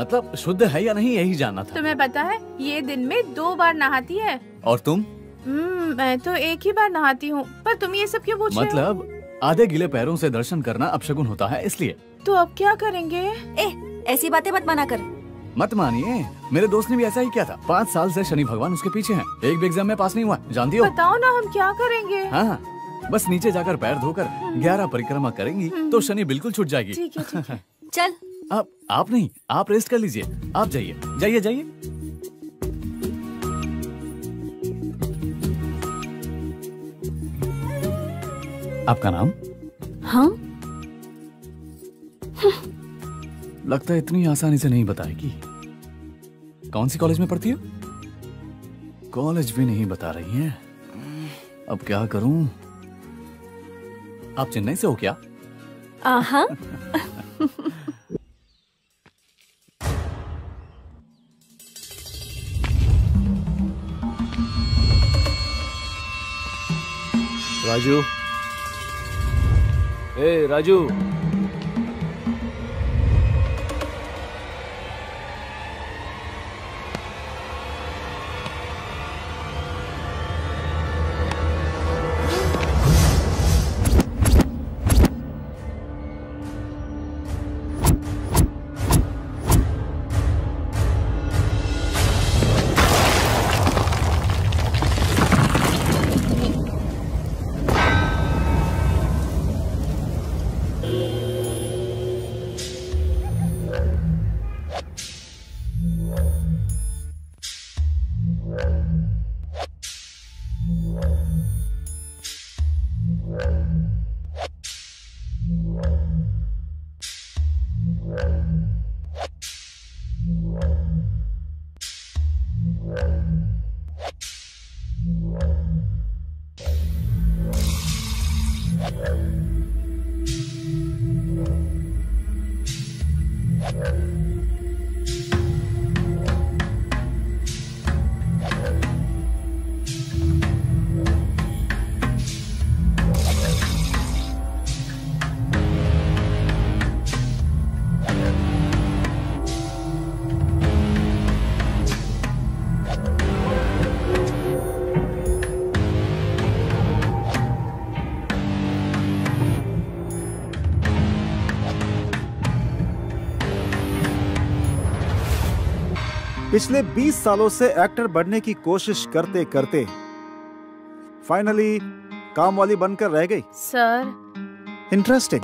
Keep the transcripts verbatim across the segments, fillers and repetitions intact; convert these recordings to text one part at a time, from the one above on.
मतलब शुद्ध है या नहीं यही जानना था। तुम्हें पता है ये दिन में दो बार नहाती है। और तुम? हम्म, मैं तो एक ही बार नहाती हूँ। पर तुम ये सब क्यों पूछ रहे हो? मतलब आधे गीले पैरों से दर्शन करना अपशगुन होता है इसलिए। तो अब क्या करेंगे? ए, ऐसी बातें मत माना कर। मत मानिए, मेरे दोस्त ने भी ऐसा ही किया था। पाँच साल से शनि भगवान उसके पीछे हैं। एक भी एग्जाम में पास नहीं हुआ, जानती हो? बताओ ना हम क्या करेंगे? हाँ, बस नीचे जाकर पैर धोकर ग्यारह परिक्रमा करेंगी तो शनि बिल्कुल छूट जाएगी। ठीक है, ठीक है। चल। आप आप नहीं, आप रेस्ट कर लीजिए। आप जाइए जाइए जाइए। आपका नाम? हाँ? लगता है इतनी आसानी से नहीं बताएगी। कौन सी कॉलेज में पढ़ती हो? कॉलेज भी नहीं बता रही है। अब क्या करूं? आप चेन्नई से हो क्या? आहा। राजू, ए राजू, पिछले बीस सालों से एक्टर बनने की कोशिश करते करते फाइनली काम वाली बनकर रह गई। सर। इंटरेस्टिंग।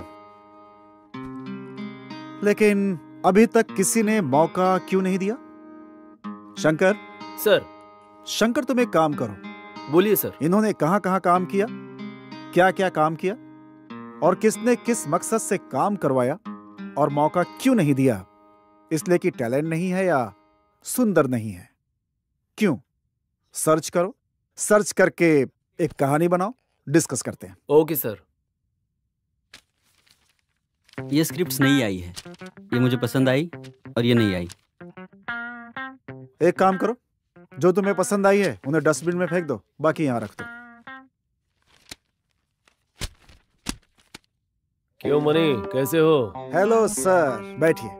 लेकिन अभी तक किसी ने मौका क्यों नहीं दिया? शंकर। सर। शंकर, तुम एक काम करो। बोलिए सर। इन्होंने कहां कहां काम किया, क्या क्या काम किया और किसने किस मकसद से काम करवाया और मौका क्यों नहीं दिया? इसलिए कि टैलेंट नहीं है या सुंदर नहीं है? क्यों? सर्च करो, सर्च करके एक कहानी बनाओ, डिस्कस करते हैं। Okay sir. ये स्क्रिप्ट्स नहीं आई है, ये मुझे पसंद आई और ये नहीं आई। एक काम करो, जो तुम्हें पसंद आई है उन्हें डस्टबिन में फेंक दो, बाकी यहां रख दो। क्यों मनी, कैसे हो? हेलो सर, बैठिए।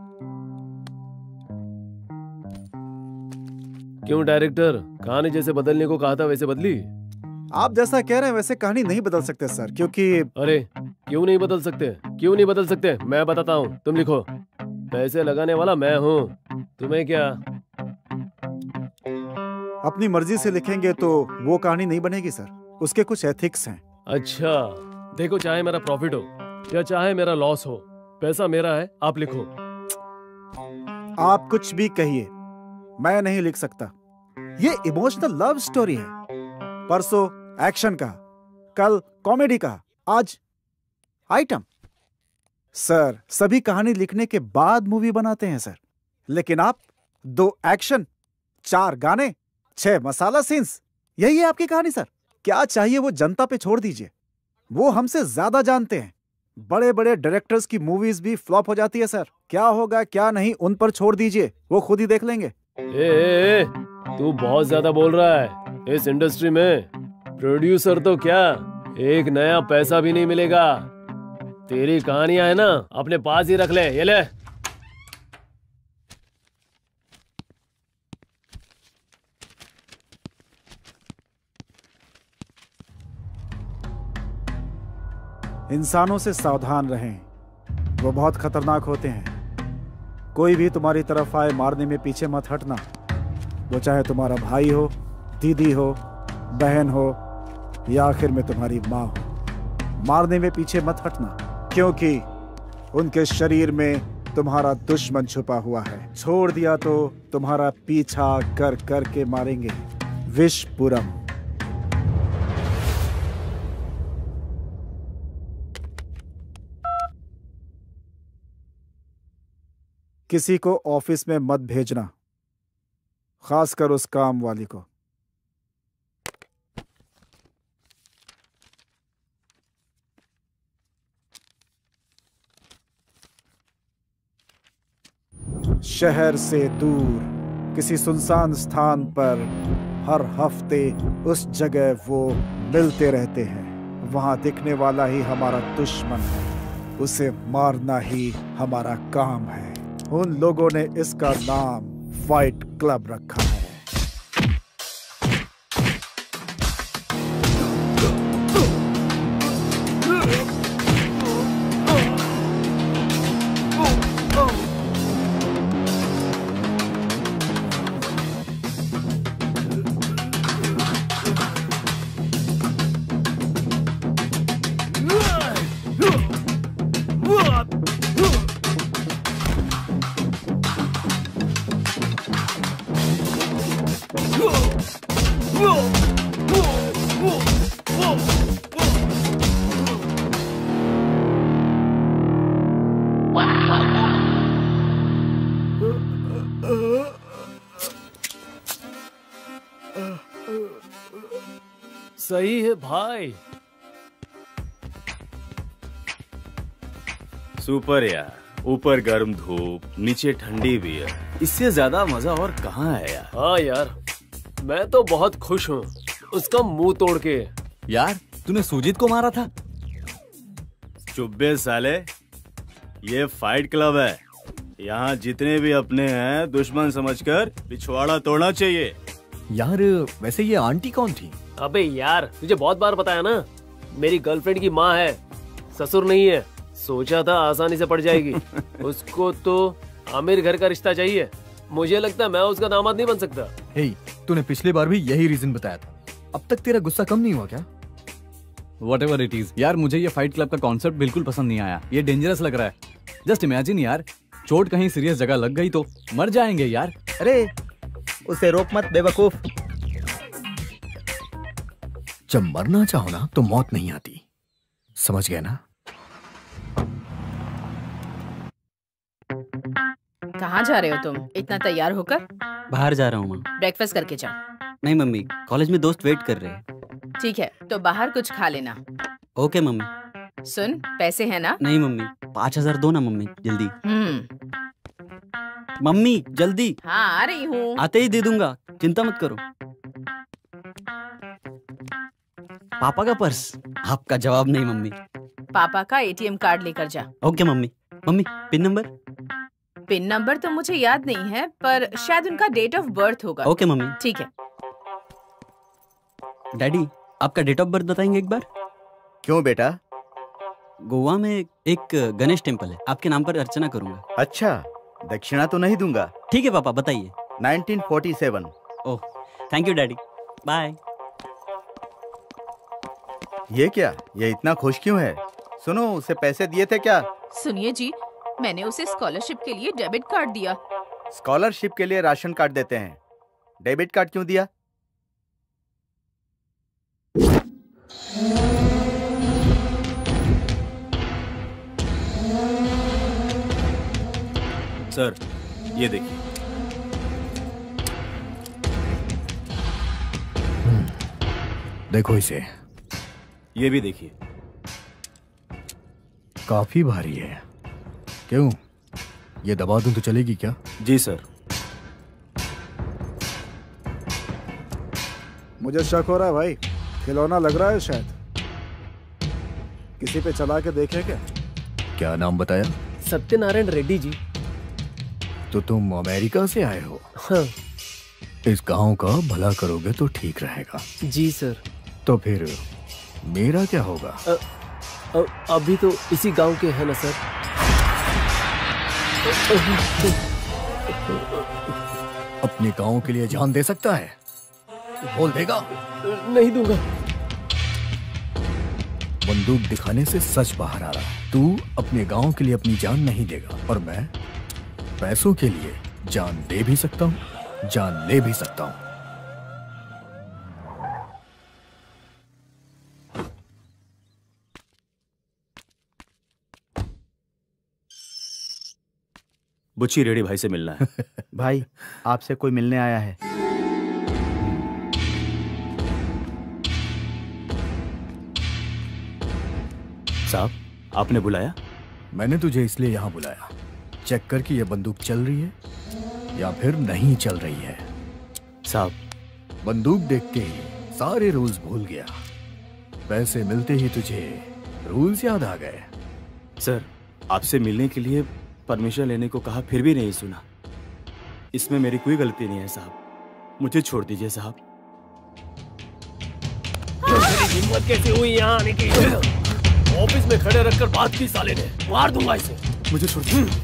क्यों डायरेक्टर, कहानी जैसे बदलने को कहा था वैसे बदली? आप जैसा कह रहे हैं वैसे कहानी नहीं बदल सकते सर, क्योंकि अरे क्यों नहीं बदल सकते? क्यों नहीं बदल सकते? मैं बताता हूँ, तुम लिखो। पैसे लगाने वाला मैं हूँ, तुम्हें क्या? अपनी मर्जी से लिखेंगे तो वो कहानी नहीं बनेगी सर, उसके कुछ एथिक्स हैं। अच्छा देखो, चाहे मेरा प्रॉफिट हो या चाहे मेरा लॉस हो, पैसा मेरा है, आप लिखो। आप कुछ भी कहिए, मैं नहीं लिख सकता। ये इमोशनल लव स्टोरी है। परसों एक्शन का, कल कॉमेडी का, आज आइटम। सर, सभी कहानी लिखने के बाद मूवी बनाते हैं सर, लेकिन आप दो एक्शन, चार गाने, छह मसाला सीन्स, यही है आपकी कहानी सर। क्या चाहिए वो जनता पे छोड़ दीजिए, वो हमसे ज्यादा जानते हैं। बड़े बड़े डायरेक्टर्स की मूवीज भी फ्लॉप हो जाती है सर। क्या होगा क्या नहीं उन पर छोड़ दीजिए, वो खुद ही देख लेंगे। ए, ए, ए, तू बहुत ज्यादा बोल रहा है। इस इंडस्ट्री में प्रोड्यूसर तो क्या, एक नया पैसा भी नहीं मिलेगा। तेरी कहानियां है ना, अपने पास ही रख ले। ये ले। इंसानों से सावधान रहें, वो बहुत खतरनाक होते हैं। कोई भी तुम्हारी तरफ आए मारने में पीछे मत हटना, वो चाहे तुम्हारा भाई हो, दीदी हो, बहन हो या आखिर में तुम्हारी माँ हो। मारने में पीछे मत हटना, क्योंकि उनके शरीर में तुम्हारा दुश्मन छुपा हुआ है। छोड़ दिया तो तुम्हारा पीछा कर कर के मारेंगे। विषपुरम। किसी को ऑफिस में मत भेजना, खासकर उस काम वाली को। शहर से दूर किसी सुनसान स्थान पर हर हफ्ते उस जगह वो मिलते रहते हैं। वहां दिखने वाला ही हमारा दुश्मन है, उसे मारना ही हमारा काम है। उन लोगों ने इसका नाम फाइट क्लब रखा है। सही है भाई। सुपर यार, ऊपर गर्म धूप, नीचे ठंडी बियर, इससे ज्यादा मजा और कहाँ है यार। हाँ यार, मैं तो बहुत खुश हूँ उसका मुंह तोड़ के। यार तूने सुजीत को मारा था? चुप बे साले, ये फाइट क्लब है। यहाँ जितने भी अपने हैं दुश्मन समझकर पिछवाड़ा तोड़ना चाहिए। यार वैसे ये आंटी कौन थी? अबे यार, तुझे बहुत बार बताया ना, मेरी गर्लफ्रेंड की माँ है, ससुर नहीं है। सोचा था आसानी से पड़ जाएगी। उसको तो आमिर घर का रिश्ता चाहिए। मुझे लगता है मैं उसका दामाद नहीं बन सकता। हे, तूने पिछली बार भी यही रीजन बताया था। अब तक तेरा गुस्सा कम नहीं हुआ क्या? Whatever it is, यार मुझे ये फाइट क्लब का कॉन्सेप्ट बिल्कुल पसंद नहीं आया। ये डेंजरस लग रहा है। जस्ट इमेजिन यार, चोट कहीं सीरियस जगह लग गई तो मर जाएंगे यार। अरे उसे रोक मत बेवकूफ। जब मरना चाहो ना तो मौत नहीं आती, समझ गए ना? कहाँ जा रहे हो तुम इतना तैयार होकर? बाहर जा रहा हूँ माँ। ब्रेकफास्ट करके जाओ। नहीं मम्मी, कॉलेज में दोस्त वेट कर रहे हैं। ठीक है, तो बाहर कुछ खा लेना। Okay mummy. सुन, पैसे हैं ना? नहीं मम्मी, पाँच हजार दो ना मम्मी, जल्दी। हम्म। मम्मी जल्दी। हाँ आ रही हूँ। आते ही दे दूंगा, चिंता मत करो। पापा का पर्स? आपका जवाब नहीं मम्मी। पापा का एटीएम कार्ड लेकर जा। Okay mummy. Mummy pin number? Pin number तो मुझे याद नहीं है, पर शायद उनका डेट ऑफ बर्थ होगा। Okay mummy. ठीक है। डैडी, आपका डेट ऑफ बर्थ बताएंगे एक बार? क्यों बेटा? गोवा में एक गणेश टेम्पल है, आपके नाम पर अर्चना करूंगा। अच्छा, दक्षिणा तो नहीं दूंगा। ठीक है पापा, बताइए। Nineteen forty seven. Oh, thank you daddy, bye. ये क्या, ये इतना खुश क्यों है? सुनो, उसे पैसे दिए थे क्या? सुनिए जी, मैंने उसे स्कॉलरशिप के लिए डेबिट कार्ड दिया। स्कॉलरशिप के लिए राशन कार्ड देते हैं, डेबिट कार्ड क्यों दिया? सर ये देखिए। देखो इसे। ये भी देखिए। काफी भारी है। क्यों, ये दबा दूं तो चलेगी क्या? जी सर। मुझे शक हो रहा है भाई, खिलौना लग रहा है शायद। किसी पे चला के देखे क्या? क्या नाम बताया? सत्यनारायण रेड्डी जी। तो तुम अमेरिका से आए हो? हाँ। इस गांव का भला करोगे तो ठीक रहेगा। जी सर। तो फिर मेरा क्या होगा? आ, अ, अभी तो इसी गांव के हैं ना सर। अपने गांव के लिए जान दे सकता है? बोल देगा? नहीं दूंगा। बंदूक दिखाने से सच बाहर आ रहा। तू अपने गांव के लिए अपनी जान नहीं देगा, और मैं पैसों के लिए जान दे भी सकता हूं, जान ले भी सकता हूं। बुच्ची रेडी भाई से मिलना है। भाई आपसे कोई मिलने आया है। साहब आपने बुलाया? मैंने तुझे इसलिए यहां बुलाया, चेक कर कि यह बंदूक चल रही है या फिर नहीं चल रही है। साहब बंदूक देखते ही सारे रूल्स भूल गया, पैसे मिलते ही तुझे रूल्स याद आ गए। सर आपसे मिलने के लिए परमिशन लेने को कहा, फिर भी नहीं सुना। इसमें मेरी कोई गलती नहीं है साहब, मुझे छोड़ दीजिए साहब। तेरी हिम्मत कैसे हुई यहाँ आने की? ऑफिस में खड़े रखकर बात की साले ने, मार दूंगा इसे। मुझे छोड़ दीजिए।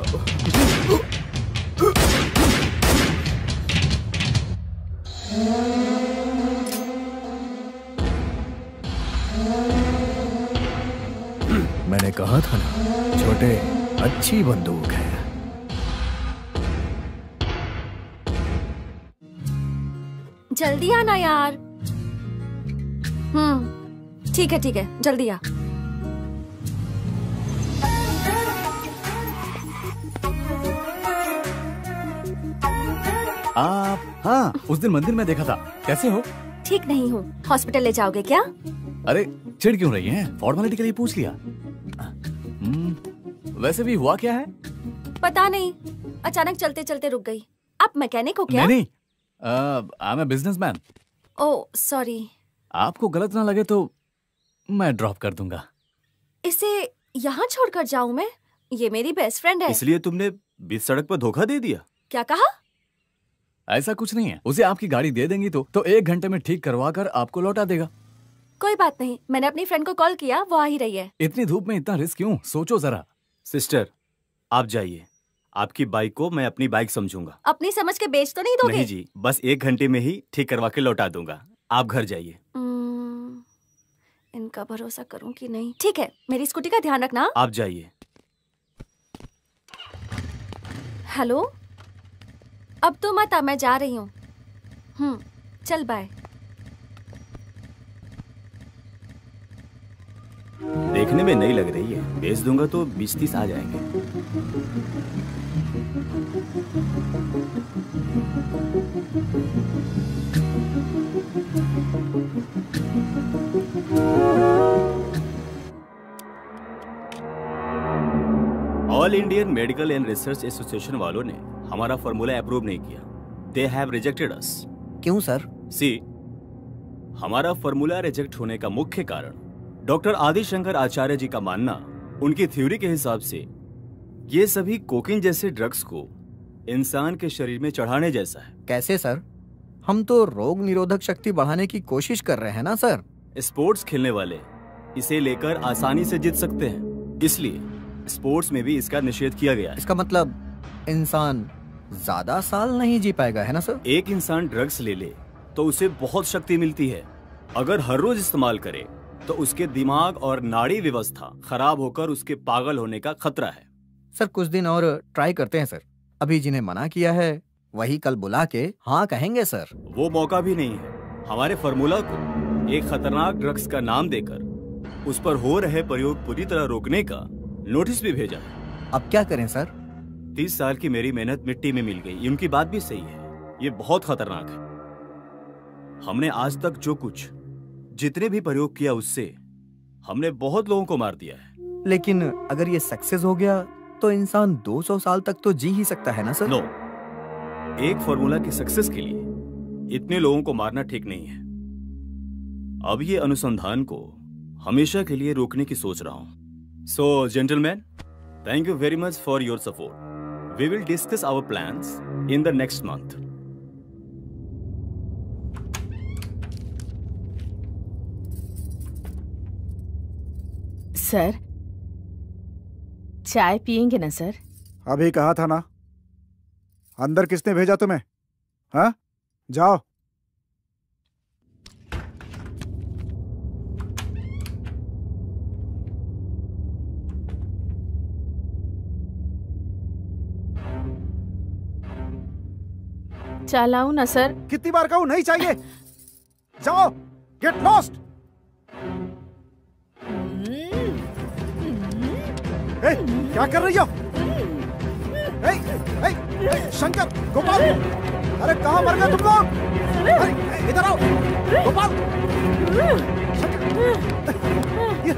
मैंने कहा था ना छोटे, अच्छी बंदूक है। जल्दी आना यार। हम्म ठीक है ठीक है, जल्दी आ। आप? हाँ, उस दिन मंदिर में देखा था। कैसे हो? ठीक नहीं हूँ, हॉस्पिटल ले जाओगे क्या? अरे चिढ़ क्यों रही हैं? फॉर्मेलिटी के लिए पूछ लिया। वैसे भी हुआ क्या है? पता नहीं, अचानक चलते चलते रुक गई। आप मैकेनिक हो क्या? नहीं नहीं, I am a businessman. Oh sorry. आपको गलत ना लगे तो मैं ड्रॉप कर दूंगा। इसे यहाँ छोड़कर जाऊं मैं? ये मेरी बेस्ट फ्रेंड है। इसलिए तुमने बीच सड़क पर धोखा दे दिया? क्या कहा? ऐसा कुछ नहीं है, उसे आपकी गाड़ी दे देंगी तो तो एक घंटे में ठीक करवा कर आपको लौटा देगा। कोई बात नहीं, मैंने अपनी फ्रेंड को कॉल किया, वो आ ही रही है। इतनी धूप में इतना रिस्क क्यों? सोचो जरा। सिस्टर आप जाइए, आपकी बाइक को मैं अपनी बाइक समझूंगा। अपनी समझ के बेच तो नहीं दोगे? नहीं जी, बस एक घंटे में ही ठीक करवा के लौटा दूंगा। आप घर जाइए। इनका भरोसा करूं कि नहीं? ठीक है, मेरी स्कूटी का ध्यान रखना। आप जाइए। हेलो, अब तो मत आ, मैं जा रही हूँ। हम्म चल बाय। देखने में नहीं लग रही है, बेच दूंगा तो बीस तीस आ जाएंगे। All Indian medical and research association वालों ने हमारा फॉर्मूला अप्रूव नहीं किया। They have rejected us. क्यों सर? सी, हमारा फॉर्मूला रिजेक्ट होने का मुख्य कारण डॉक्टर आदिशंकर आचार्य जी का मानना, उनकी थ्योरी के हिसाब से ये सभी कोकीन जैसे ड्रग्स को इंसान के शरीर में चढ़ाने जैसा है। कैसे सर? हम तो रोग निरोधक शक्ति बढ़ाने की कोशिश कर रहे हैं ना सर। स्पोर्ट्स खेलने वाले इसे लेकर आसानी से जीत सकते हैं, इसलिए स्पोर्ट्स में भी इसका निषेध किया गया है। इसका मतलब इंसान ज्यादा साल नहीं जी पाएगा, है ना सर? एक इंसान ड्रग्स ले ले तो उसे बहुत शक्ति मिलती है। अगर हर रोज इस्तेमाल करे तो उसके दिमाग और नाड़ी व्यवस्था खराब होकर उसके पागल होने का खतरा है। सर कुछ दिन और ट्राई करते हैं सर। अभी जिन्हें मना किया है वही कल बुला के हाँ कहेंगे सर। वो मौका भी नहीं है। हमारे फार्मूला को एक खतरनाक ड्रग्स का नाम देकर उस पर हो रहे प्रयोग पूरी तरह रोकने का नोटिस भी भेजा है। अब क्या करें सर? तीस साल की मेरी मेहनत मिट्टी में मिल गई। उनकी बात भी सही है, ये बहुत खतरनाक है। हमने आज तक जो कुछ जितने भी प्रयोग किया उससे हमने बहुत लोगों को मार दिया है। लेकिन अगर ये सक्सेस हो गया तो इंसान दो सौ साल तक तो जी ही सकता है ना सर? नो, एक फॉर्मूला की सक्सेस के लिए इतने लोगों को मारना ठीक नहीं है। अब ये अनुसंधान को हमेशा के लिए रोकने की सोच रहा हूं। So gentleman, thank you very much for your support. We will discuss our plans in the next month. Sir, चाय पियेंगे ना सर? अभी कहा था ना। अंदर किसने भेजा तुम्हें? हाँ, जाओ। चलाऊं ना सर? कितनी बार कहूं, नहीं चाहिए। जाओ, गेट लॉस्ट। ए, क्या कर रही हो? ए, ए, ए, शंकर, गोपाल, अरे कहाँ मर गए तुम लोग? अरे इधर आओ, गोपाल, ये,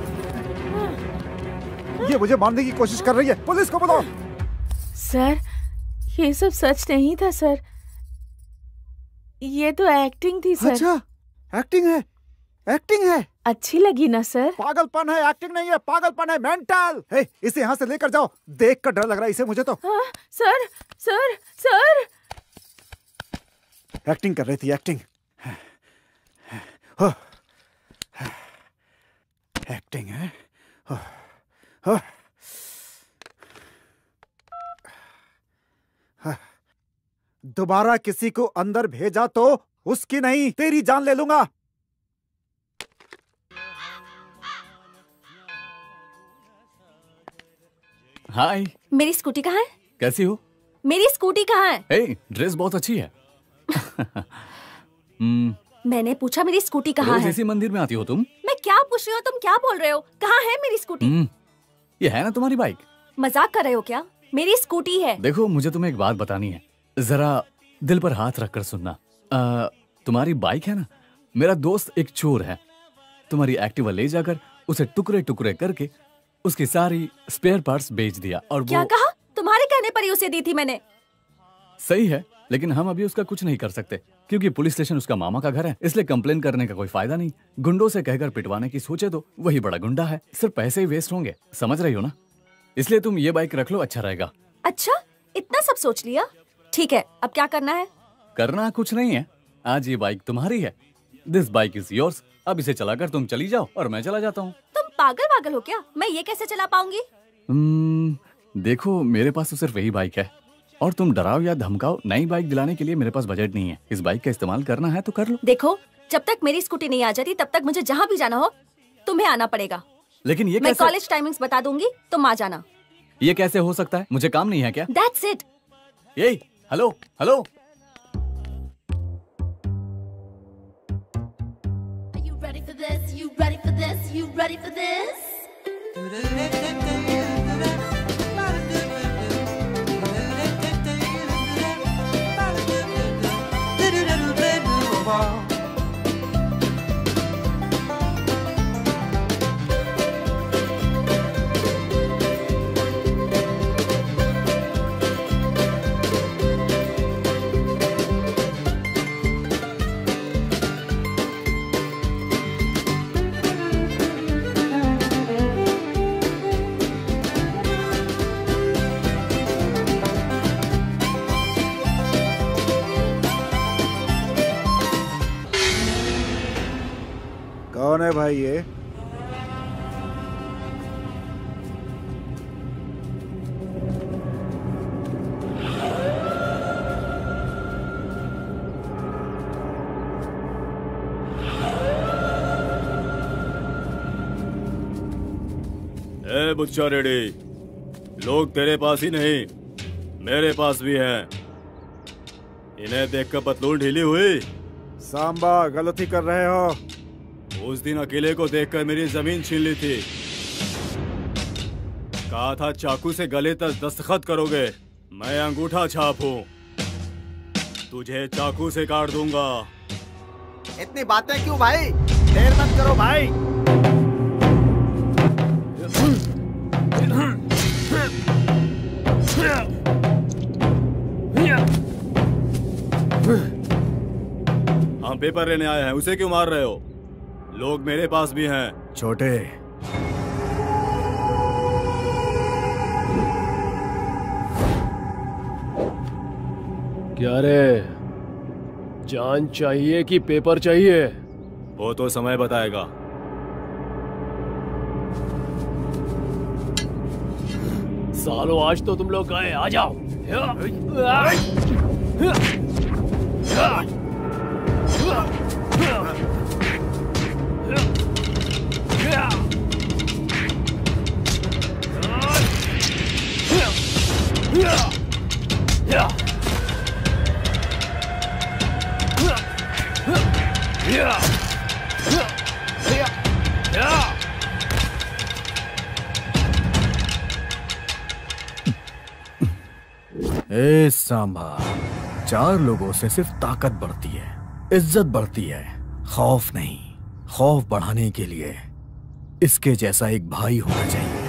ये मुझे मारने की कोशिश कर रही है, पुलिस को बुलाओ। सर, ये सब सच नहीं था सर, ये तो एक्टिंग थी सर। अच्छा, एक्टिंग है, एक्टिंग है। अच्छी लगी ना सर? पागलपन है, एक्टिंग नहीं है, पागलपन है, मेंटल। हे, इसे यहाँ से लेकर जाओ। देख कर डर लग रहा है इसे मुझे तो। हाँ, सर, सर, सर। एक्टिंग कर रही थी, एक्टिंग। एक्टिंग है। दोबारा किसी को अंदर भेजा तो उसकी नहीं, तेरी जान ले लूंगा। हाय। मेरी स्कूटी कहाँ है? कैसी हो? मेरी स्कूटी कहाँ है? ए, ड्रेस बहुत अच्छी है। hmm, मैंने पूछा मेरी स्कूटी कहाँ रोज है? इसी मंदिर में आती हो तुम? मैं क्या पूछ रही हूँ, तुम क्या बोल रहे हो? कहाँ है मेरी स्कूटी? hmm, ये है ना तुम्हारी बाइक? मजाक कर रहे हो क्या? मेरी स्कूटी है। देखो, मुझे तुम्हें एक बात बतानी है, जरा दिल पर हाथ रखकर सुनना। आ, तुम्हारी बाइक है ना, मेरा दोस्त एक चोर है, तुम्हारी एक्टिवा ले जाकर उसे टुकड़े टुकड़े करके उसकी सारी स्पेयर पार्ट्स बेच दिया। और क्या वो... कहा? तुम्हारे कहने पर ही उसे दी थी मैंने। सही है, लेकिन हम अभी उसका कुछ नहीं कर सकते क्योंकि पुलिस स्टेशन उसका मामा का घर है, इसलिए कंप्लेन करने का कोई फायदा नहीं। गुंडों से कहकर पिटवाने की सोचे तो वही बड़ा गुंडा है, सिर्फ पैसे ही वेस्ट होंगे, समझ रही हो ना? इसलिए तुम ये बाइक रख लो, अच्छा रहेगा। अच्छा, इतना सब सोच लिया? ठीक है, अब क्या करना है? करना कुछ नहीं है, आज ये बाइक तुम्हारी है। This bike is yours. अब इसे चलाकर तुम चली जाओ और मैं चला जाता हूँ। तुम पागल पागल हो क्या? मैं ये कैसे चला पाऊंगी? hmm, देखो, मेरे पास तो सिर्फ वही बाइक है, और तुम डराओ या धमकाओ, नई बाइक दिलाने के लिए मेरे पास बजट नहीं है। इस बाइक का इस्तेमाल करना है तो कर लो। देखो, जब तक मेरी स्कूटी नहीं आ जाती तब तक मुझे जहाँ भी जाना हो तुम्हें आना पड़ेगा। लेकिन ये मैं कैसे? कॉलेज टाइमिंग्स बता दूंगी, तुम आ जाना। ये कैसे हो सकता है? मुझे काम नहीं है क्या? That's it. ये hello hello. Are you ready for this? You ready for this? You ready for this? कौन है भाई ये? ए बुच्चा रेडी, लोग तेरे पास ही नहीं मेरे पास भी हैं। इन्हें देखकर पतलून ढीली हुई? सांबा, गलती कर रहे हो। उस दिन अकेले को देखकर मेरी जमीन छीन ली थी। कहा था चाकू से गले तक दस्तखत करोगे, मैं अंगूठा छाप हूँ, तुझे चाकू से काट दूंगा। इतनी बातें क्यों भाई? देर मत करो भाई। हम पेपर लेने आए हैं, उसे क्यों मार रहे हो? लोग मेरे पास भी हैं। छोटे, क्या रे, जान चाहिए कि पेपर चाहिए? वो तो समय बताएगा। सालों आज तो तुम लोग गए, आ जाओ। ए सांबा, चार लोगों से सिर्फ ताकत बढ़ती है, इज्जत बढ़ती है, खौफ नहीं। खौफ बढ़ाने के लिए इसके जैसा एक भाई होना चाहिए।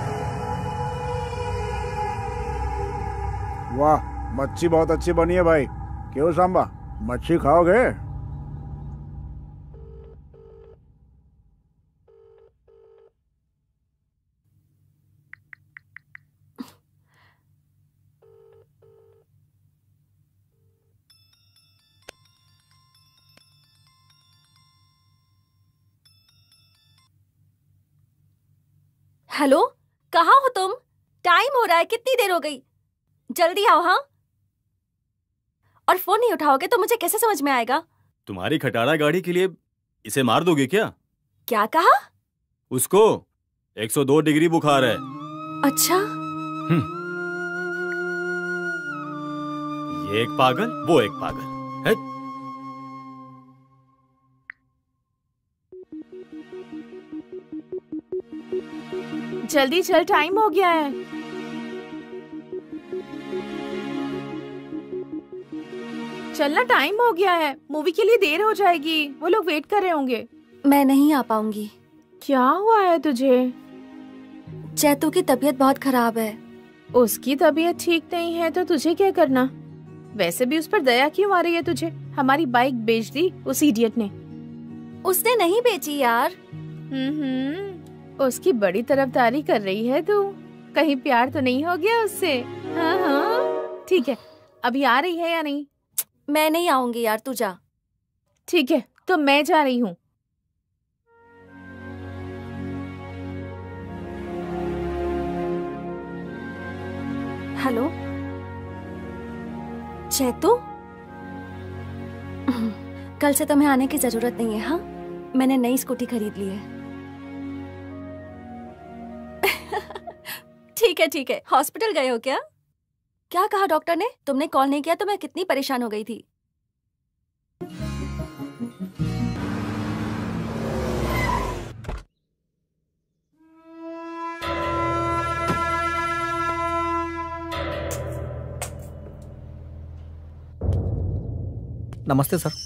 वाह, मच्छी बहुत अच्छी बनी है भाई। क्यों सांबा, मच्छी खाओगे? हेलो, कहाँ हो तुम? टाइम हो रहा है, कितनी देर हो गई? जल्दी आओ। हाँ, और फोन नहीं उठाओगे तो मुझे कैसे समझ में आएगा? तुम्हारी खटारा गाड़ी के लिए इसे मार दोगे क्या? क्या कहा? उसको एक सौ दो डिग्री बुखार है। अच्छा। ये एक पागल, वो एक पागल है। जल्दी चल, टाइम हो गया है। चलना, टाइम हो गया है। मूवी के लिए देर हो जाएगी, वो लोग वेट कर रहे होंगे। मैं नहीं आ पाऊंगी। क्या हुआ है तुझे? चैतू की तबीयत बहुत खराब है। उसकी तबीयत ठीक नहीं है तो तुझे क्या करना? वैसे भी उस पर दया क्यों आ रही है तुझे? हमारी बाइक बेच दी उस इडियट ने। उसने नहीं बेची यार। हम्म, उसकी बड़ी तरफदारी कर रही है तू। कहीं प्यार तो नहीं हो गया उससे? हाँ हाँ, ठीक है। अभी आ रही है या नहीं? मैं नहीं आऊंगी यार, तू जा। ठीक है, तो मैं जा रही हूँ। हेलो चैतू, कल से तुम्हें आने की जरूरत नहीं है। हाँ, मैंने नई स्कूटी खरीद ली है। ठीक है ठीक है। हॉस्पिटल गए हो क्या? क्या कहा डॉक्टर ने? तुमने कॉल नहीं किया तो मैं कितनी परेशान हो गई थी। नमस्ते सर।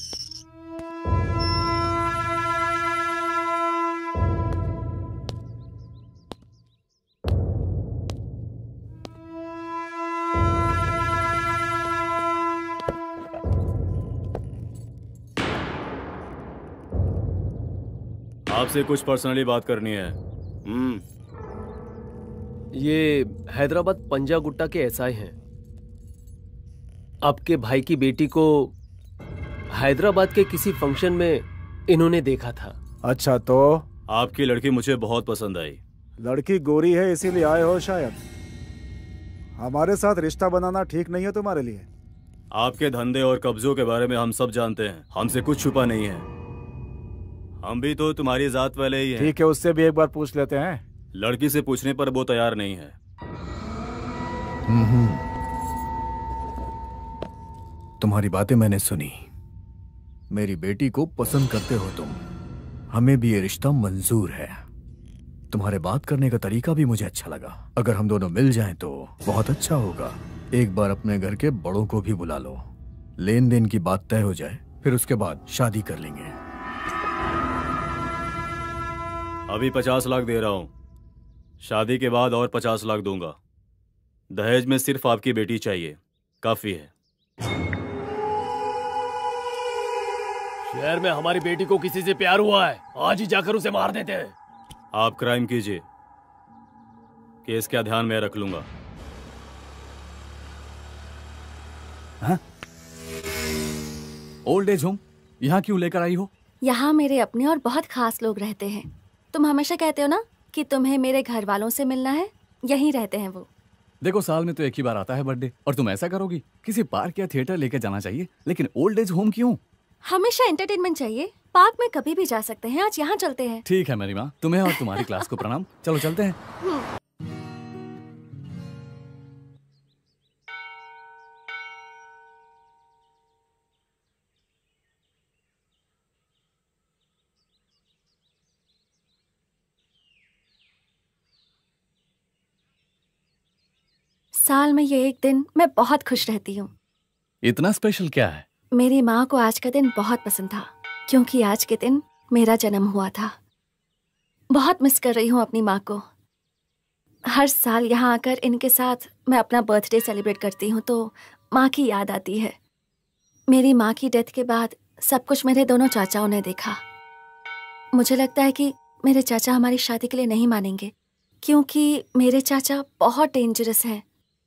आपसे कुछ पर्सनली बात करनी है। हम्म, ये हैदराबाद पंजागुट्टा के एसआई हैं। आपके भाई की बेटी को हैदराबाद के किसी फंक्शन में इन्होंने देखा था। अच्छा, तो आपकी लड़की मुझे बहुत पसंद आई। लड़की गोरी है इसीलिए आए हो शायद। हमारे साथ रिश्ता बनाना ठीक नहीं है तुम्हारे लिए। आपके धंधे और कब्जों के बारे में हम सब जानते हैं, हमसे कुछ छुपा नहीं है। हम भी तो तुम्हारी जात वाले ही हैं। ठीक है, उससे भी एक बार पूछ लेते हैं। लड़की से पूछने पर वो तैयार नहीं है। तुम्हारी बातें मैंने सुनी। मेरी बेटी को पसंद करते हो तुम। हमें भी ये रिश्ता मंजूर है। तुम्हारे बात करने का तरीका भी मुझे अच्छा लगा। अगर हम दोनों मिल जाएं तो बहुत अच्छा होगा। एक बार अपने घर के बड़ों को भी बुला लो, लेन देन की बात तय हो जाए, फिर उसके बाद शादी कर लेंगे। अभी पचास लाख दे रहा हूं, शादी के बाद और पचास लाख दूंगा। दहेज में सिर्फ आपकी बेटी चाहिए, काफी है। शहर में हमारी बेटी को किसी से प्यार हुआ है, आज ही जाकर उसे मार देते हैं। आप क्राइम कीजिए, केस का ध्यान मैं रख लूंगा। हाँ? ओल्ड एज होम यहाँ क्यों लेकर आई हो? यहाँ मेरे अपने और बहुत खास लोग रहते हैं। तुम हमेशा कहते हो ना कि तुम्हें मेरे घर वालों से मिलना है, यहीं रहते हैं वो। देखो साल में तो एक ही बार आता है बर्थडे, और तुम ऐसा करोगी? किसी पार्क या थिएटर लेके जाना चाहिए, लेकिन ओल्ड एज होम क्यों? हमेशा एंटरटेनमेंट चाहिए। पार्क में कभी भी जा सकते हैं, आज यहाँ चलते हैं। ठीक है मेरी माँ, तुम्हें और तुम्हारी क्लास को प्रणाम। चलो चलते हैं। साल में ये एक दिन मैं बहुत खुश रहती हूँ। इतना स्पेशल क्या है? मेरी माँ को आज का दिन बहुत पसंद था, क्योंकि आज के दिन मेरा जन्म हुआ था। बहुत मिस कर रही हूँ अपनी माँ को। हर साल यहाँ आकर इनके साथ मैं अपना बर्थडे सेलिब्रेट करती हूँ तो माँ की याद आती है। मेरी माँ की डेथ के बाद सब कुछ मेरे दोनों चाचाओं ने देखा। मुझे लगता है कि मेरे चाचा हमारी शादी के लिए नहीं मानेंगे, क्योंकि मेरे चाचा बहुत डेंजरस हैं।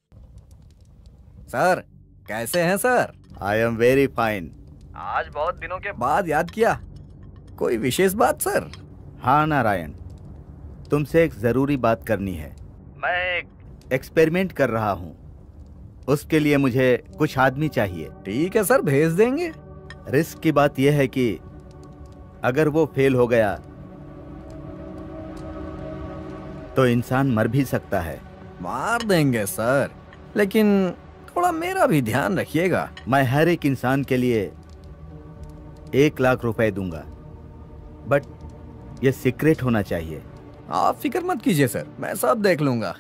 सर कैसे हैं sir? I am very fine. आज बहुत दिनों के बाद याद किया, कोई विशेष बात सर? हाँ नारायण, तुमसे एक जरूरी बात करनी है। मैं एक एक्सपेरिमेंट कर रहा हूँ, उसके लिए मुझे कुछ आदमी चाहिए। ठीक है सर, भेज देंगे। रिस्क की बात यह है कि अगर वो फेल हो गया तो इंसान मर भी सकता है। मार देंगे सर, लेकिन थोड़ा मेरा भी ध्यान रखिएगा। मैं हर एक इंसान के लिए एक लाख रुपए दूंगा, बट ये सीक्रेट होना चाहिए। आप फिक्र मत कीजिए सर, मैं सब देख लूंगा।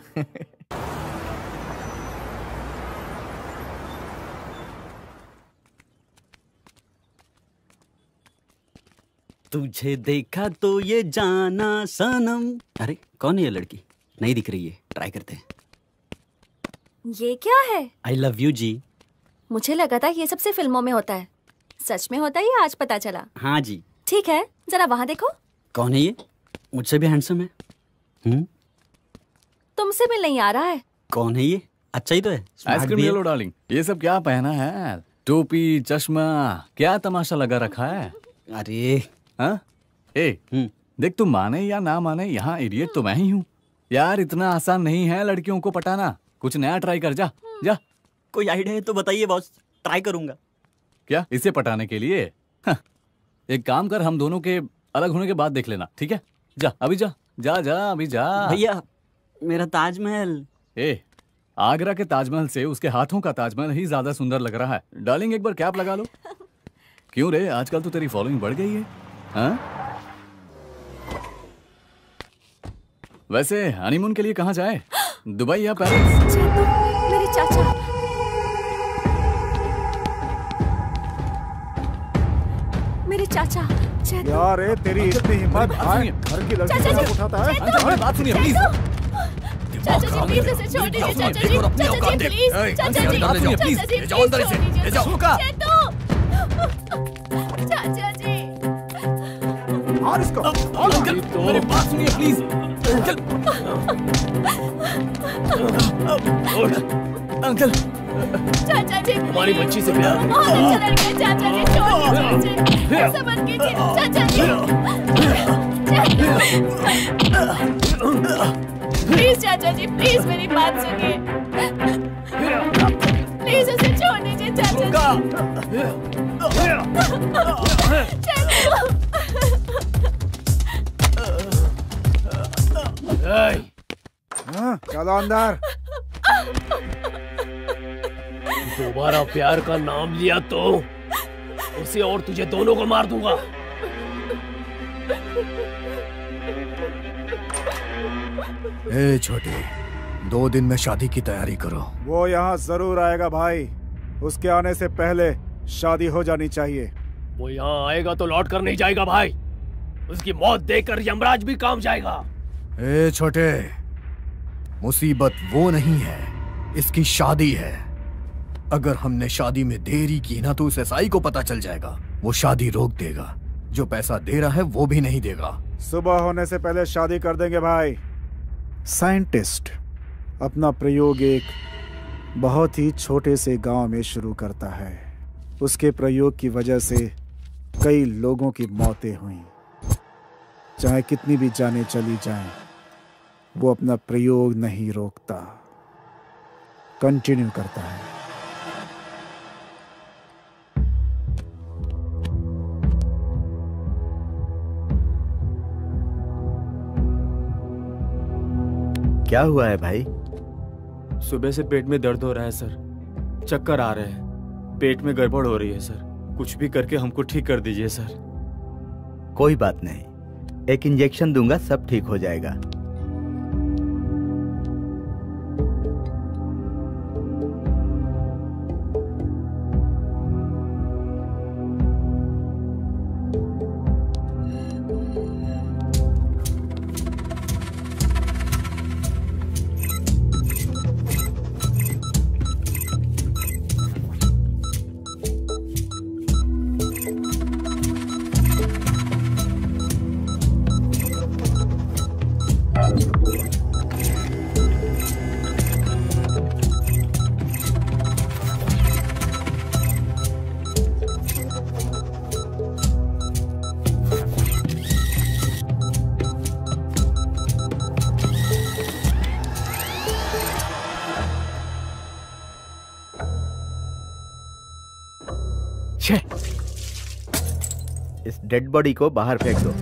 तुझे देखा तो ये जाना सनम। अरे कौन है ये लड़की? नहीं दिख रही है, ट्राई करते हैं। ये क्या है? आई लव यू जी। मुझे लगा था ये सबसे फिल्मों में होता है, सच में होता है ये आज पता चला। हाँ जी। ठीक है, जरा वहाँ देखो। कौन है ये? मुझसे भी हैंडसम है। हम्म, तुमसे मिल नहीं आ रहा है। कौन है ये? अच्छा ही तो है। आइसक्रीम ले लो डार्लिंग। ये सब क्या पहना है? टोपी, चश्मा, क्या तमाशा लगा रखा है? अरे हाँ? ए, देख तुम माने या ना माने, यहाँ इडियट तो मैं ही हूँ यार। इतना आसान नहीं है लड़कियों को पटाना। कुछ नया ट्राई कर, जा जा। कोई आइडिया है तो बताइए बॉस, ट्राई करूंगा। क्या इसे पटाने के लिए? हाँ, एक काम कर, हम दोनों के अलग होने के बाद देख लेना, ठीक है? जा अभी जा जा जा अभी जा। भैया मेरा ताजमहल। ए, आगरा के ताजमहल से उसके हाथों का ताजमहल ही ज्यादा सुंदर लग रहा है। डार्लिंग एक बार कैप लगा लो। क्यों रे, आजकल तो तेरी फॉलोइंग बढ़ गई है। हाँ? वैसे हनीमून के लिए कहाँ जाए, दुबई या पेरिस? मेरे चाचा, मेरे चाचा। यार ए, तेरी इतनी हिम्मत, आए घर की लड़की को उठाता है। हमारी बात सुनिए प्लीज। चाचा जी प्लीज इसे छोड़ दीजिए। चाचा जी, चाचा जी प्लीज, चाचा जी, चाचा जी, जाओ अंदर से, ले जाओ। चाचा जी, और इसको और अंकल, मेरी बात सुनिए प्लीज। अंकल, अंकल, चाचा जी हमारी बच्ची से प्यार है। बहुत अच्छा लड़का है। चाचा जी छोड़ दीजिए, ऐसा मत कीजिए। चाचा जी, प्लीज चाचा जी, प्लीज मेरी बात सुनिए। प्लीज उसे छोड़ दीजिए चाचा जी। हाँ, चलो अंदर। दोबारा प्यार का नाम लिया तो उसे और तुझे दोनों को मार दूंगा। ए छोटे, दो दिन में शादी की तैयारी करो। वो यहाँ जरूर आएगा भाई, उसके आने से पहले शादी हो जानी चाहिए। वो यहाँ आएगा तो लौट कर नहीं जाएगा भाई, उसकी मौत देखकर यमराज भी काम जाएगा। ए छोटे, मुसीबत वो नहीं है, इसकी शादी है। अगर हमने शादी में देरी की ना तो उस एसआई को पता चल जाएगा, वो शादी रोक देगा। जो पैसा दे रहा है वो भी नहीं देगा। सुबह होने से पहले शादी कर देंगे भाई। साइंटिस्ट अपना प्रयोग एक बहुत ही छोटे से गांव में शुरू करता है। उसके प्रयोग की वजह से कई लोगों की मौतें हुई। चाहे कितनी भी जानें चली जाएं, वो अपना प्रयोग नहीं रोकता। कंटिन्यू करता है। क्या हुआ है भाई? सुबह से पेट में दर्द हो रहा है सर, चक्कर आ रहे हैं, पेट में गड़बड़ हो रही है सर। कुछ भी करके हमको ठीक कर दीजिए सर। कोई बात नहीं, एक इंजेक्शन दूंगा, सब ठीक हो जाएगा। इस डेड बॉडी को बाहर फेंक दो।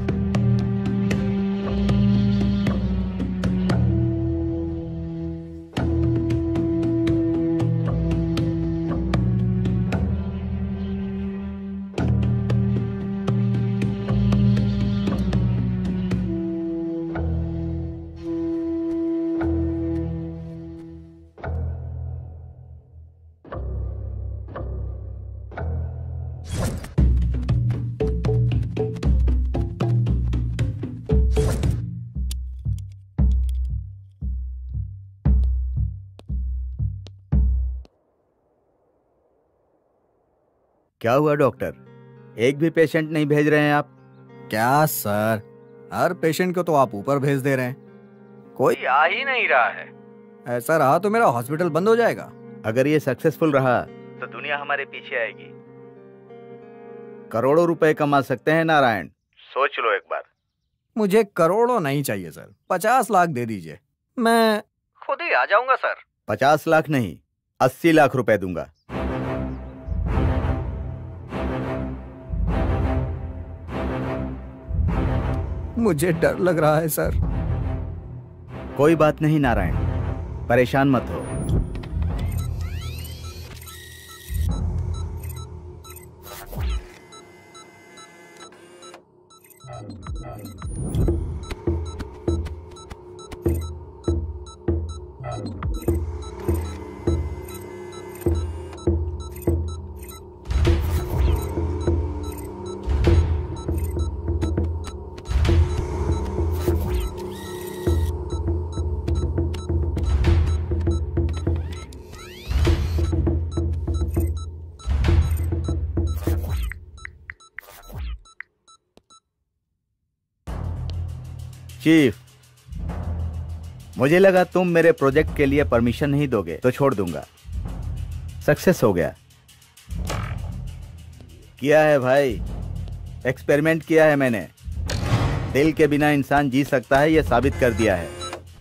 क्या हुआ डॉक्टर, एक भी पेशेंट नहीं भेज रहे हैं आप? क्या सर, हर पेशेंट को तो आप ऊपर भेज दे रहे हैं, कोई आ ही नहीं रहा है। ऐसा रहा तो मेरा हॉस्पिटल बंद हो जाएगा। अगर ये सक्सेसफुल रहा तो दुनिया हमारे पीछे आएगी। करोड़ों रुपए कमा सकते हैं नारायण, सोच लो एक बार। मुझे करोड़ों नहीं चाहिए सर, पचास लाख दे दीजिए, मैं खुद ही आ जाऊंगा सर। पचास लाख नहीं, अस्सी लाख रुपए दूंगा। मुझे डर लग रहा है सर। कोई बात नहीं नारायण, परेशान मत हो। चीफ, मुझे लगा तुम मेरे प्रोजेक्ट के लिए परमिशन नहीं दोगे तो छोड़ दूंगा। सक्सेस हो गया। किया है भाई, एक्सपेरिमेंट किया है मैंने। दिल के बिना इंसान जी सकता है, यह साबित कर दिया है।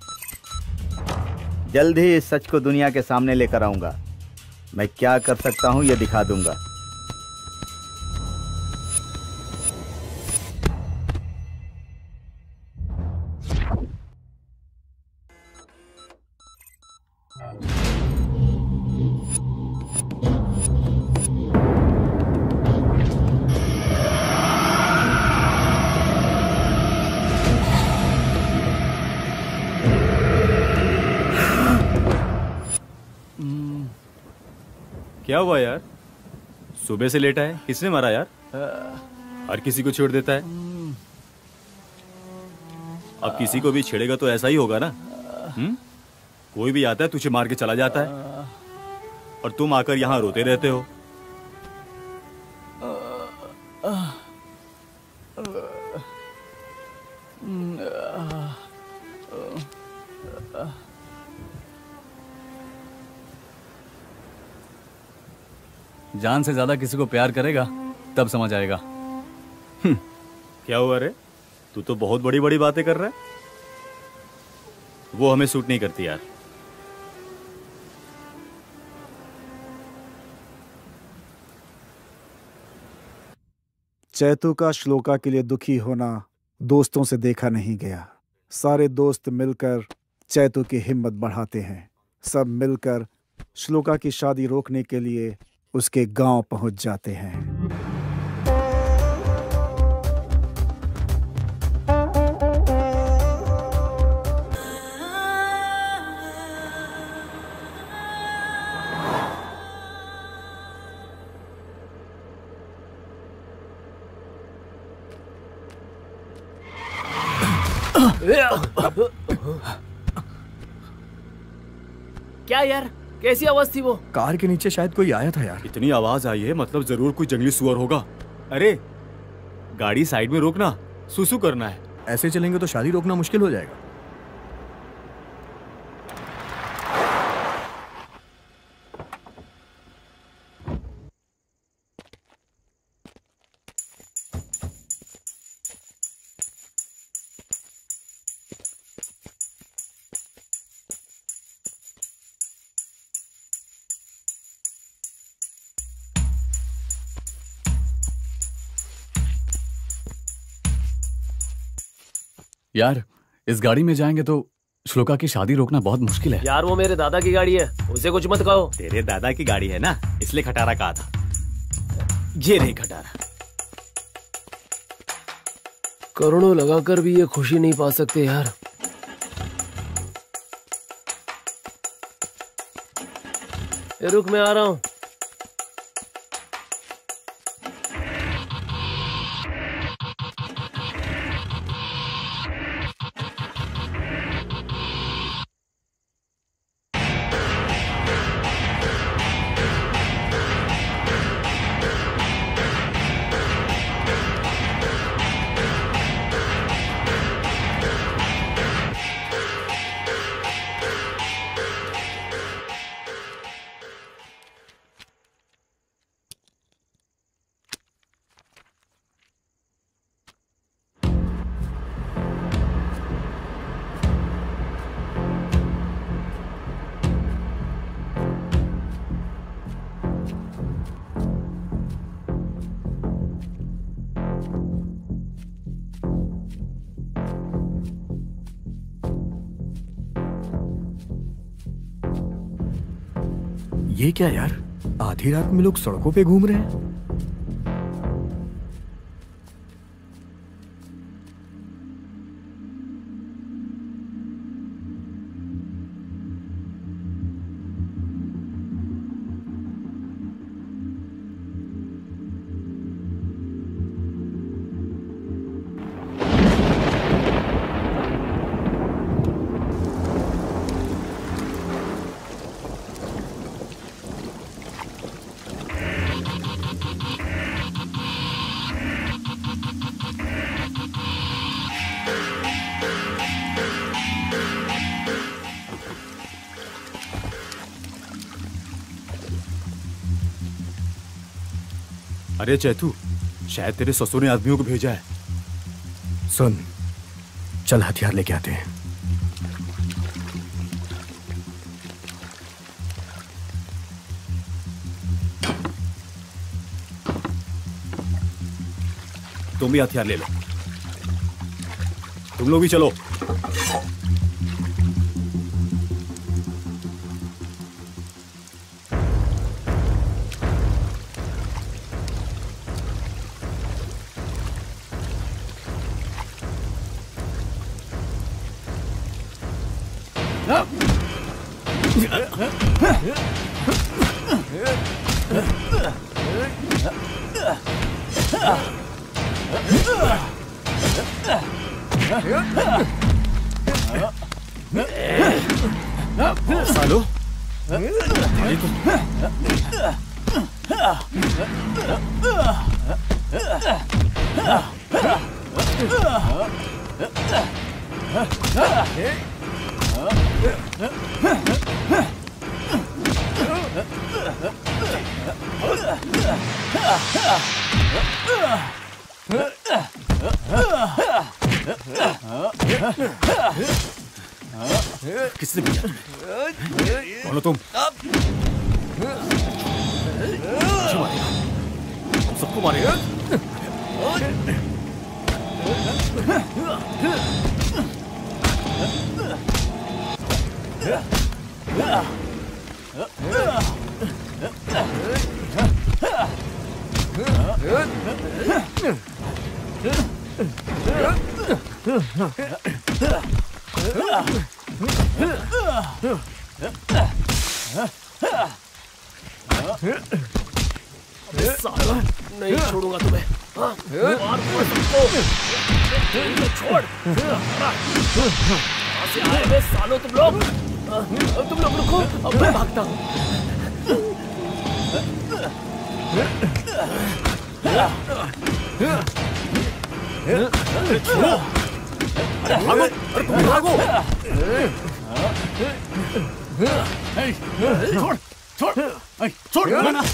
जल्द ही इस सच को दुनिया के सामने लेकर आऊंगा। मैं क्या कर सकता हूं यह दिखा दूंगा। क्या हुआ यार, सुबह से लेटा है, किसने मारा यार? हर किसी को छेड़ देता है। अब किसी को भी छेड़ेगा तो ऐसा ही होगा ना। हुँ? कोई भी आता है तुझे मार के चला जाता है और तुम आकर यहाँ रोते रहते हो। जान से ज्यादा किसी को प्यार करेगा तब समझ आएगा। क्या हुआ रे, तू तो बहुत बड़ी बड़ी बातें कर रहा है। वो हमें सूट नहीं करती यार। चैतू का श्लोका के लिए दुखी होना दोस्तों से देखा नहीं गया। सारे दोस्त मिलकर चैतू की हिम्मत बढ़ाते हैं। सब मिलकर श्लोका की शादी रोकने के लिए उसके गांव पहुंच जाते हैं। क्या यार, कैसी आवाज थी वो? कार के नीचे शायद कोई आया था यार। इतनी आवाज आई है मतलब जरूर कोई जंगली सुअर होगा। अरे गाड़ी साइड में रोकना, सुसु करना है। ऐसे चलेंगे तो शादी रोकना मुश्किल हो जाएगा। यार इस गाड़ी में जाएंगे तो श्लोका की शादी रोकना बहुत मुश्किल है। यार वो मेरे दादा की गाड़ी है, उसे कुछ मत कहो। तेरे दादा की गाड़ी है ना, इसलिए खटारा कहा था। ये नहीं खटारा। करोड़ों लगाकर भी ये खुशी नहीं पा सकते यार। ए, रुक मैं आ रहा हूँ। ये क्या यार, आधी रात में लोग सड़कों पे घूम रहे हैं। अरे चैतू, शायद तेरे ससुर ने आदमियों को भेजा है। सुन, चल हथियार लेके आते हैं। तुम भी हथियार ले लो। तुम लोग भी चलो। सालो, किसने भेजा? कौन हो तुम? मुझे मारेगा? हम सबको मारेगा? साला, नहीं छोड़ूंगा तुम्हें। हाँ, मार मार सबको। इनको छोड़। कहाँ से आए वे सालों तुम लोग? हाँ, तुम लोग रुको, अब मैं भागता हूँ। छोड़ो। अरे भागो, अरे तुम भागो। छोड़, छोड़, छोड़,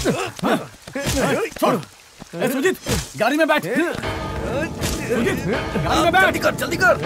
छोड़। ए सुजीत, गाड़ी में बैठ। सुजीत, गाड़ी में बैठ। जल्दी कर, जल्दी कर।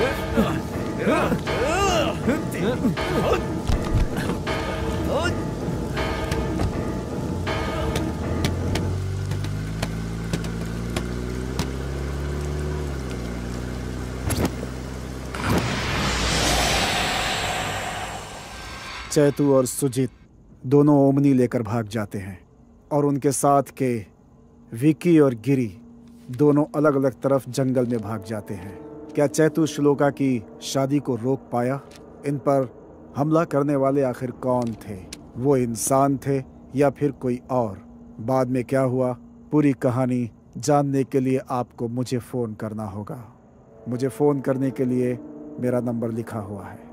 चैतू और सुजीत दोनों ओमनी लेकर भाग जाते हैं और उनके साथ के विकी और गिरी दोनों अलग अलग तरफ जंगल में भाग जाते हैं। क्या चैतू श्लोका की शादी को रोक पाया? इन पर हमला करने वाले आखिर कौन थे? वो इंसान थे या फिर कोई और? बाद में क्या हुआ, पूरी कहानी जानने के लिए आपको मुझे फ़ोन करना होगा। मुझे फ़ोन करने के लिए मेरा नंबर लिखा हुआ है।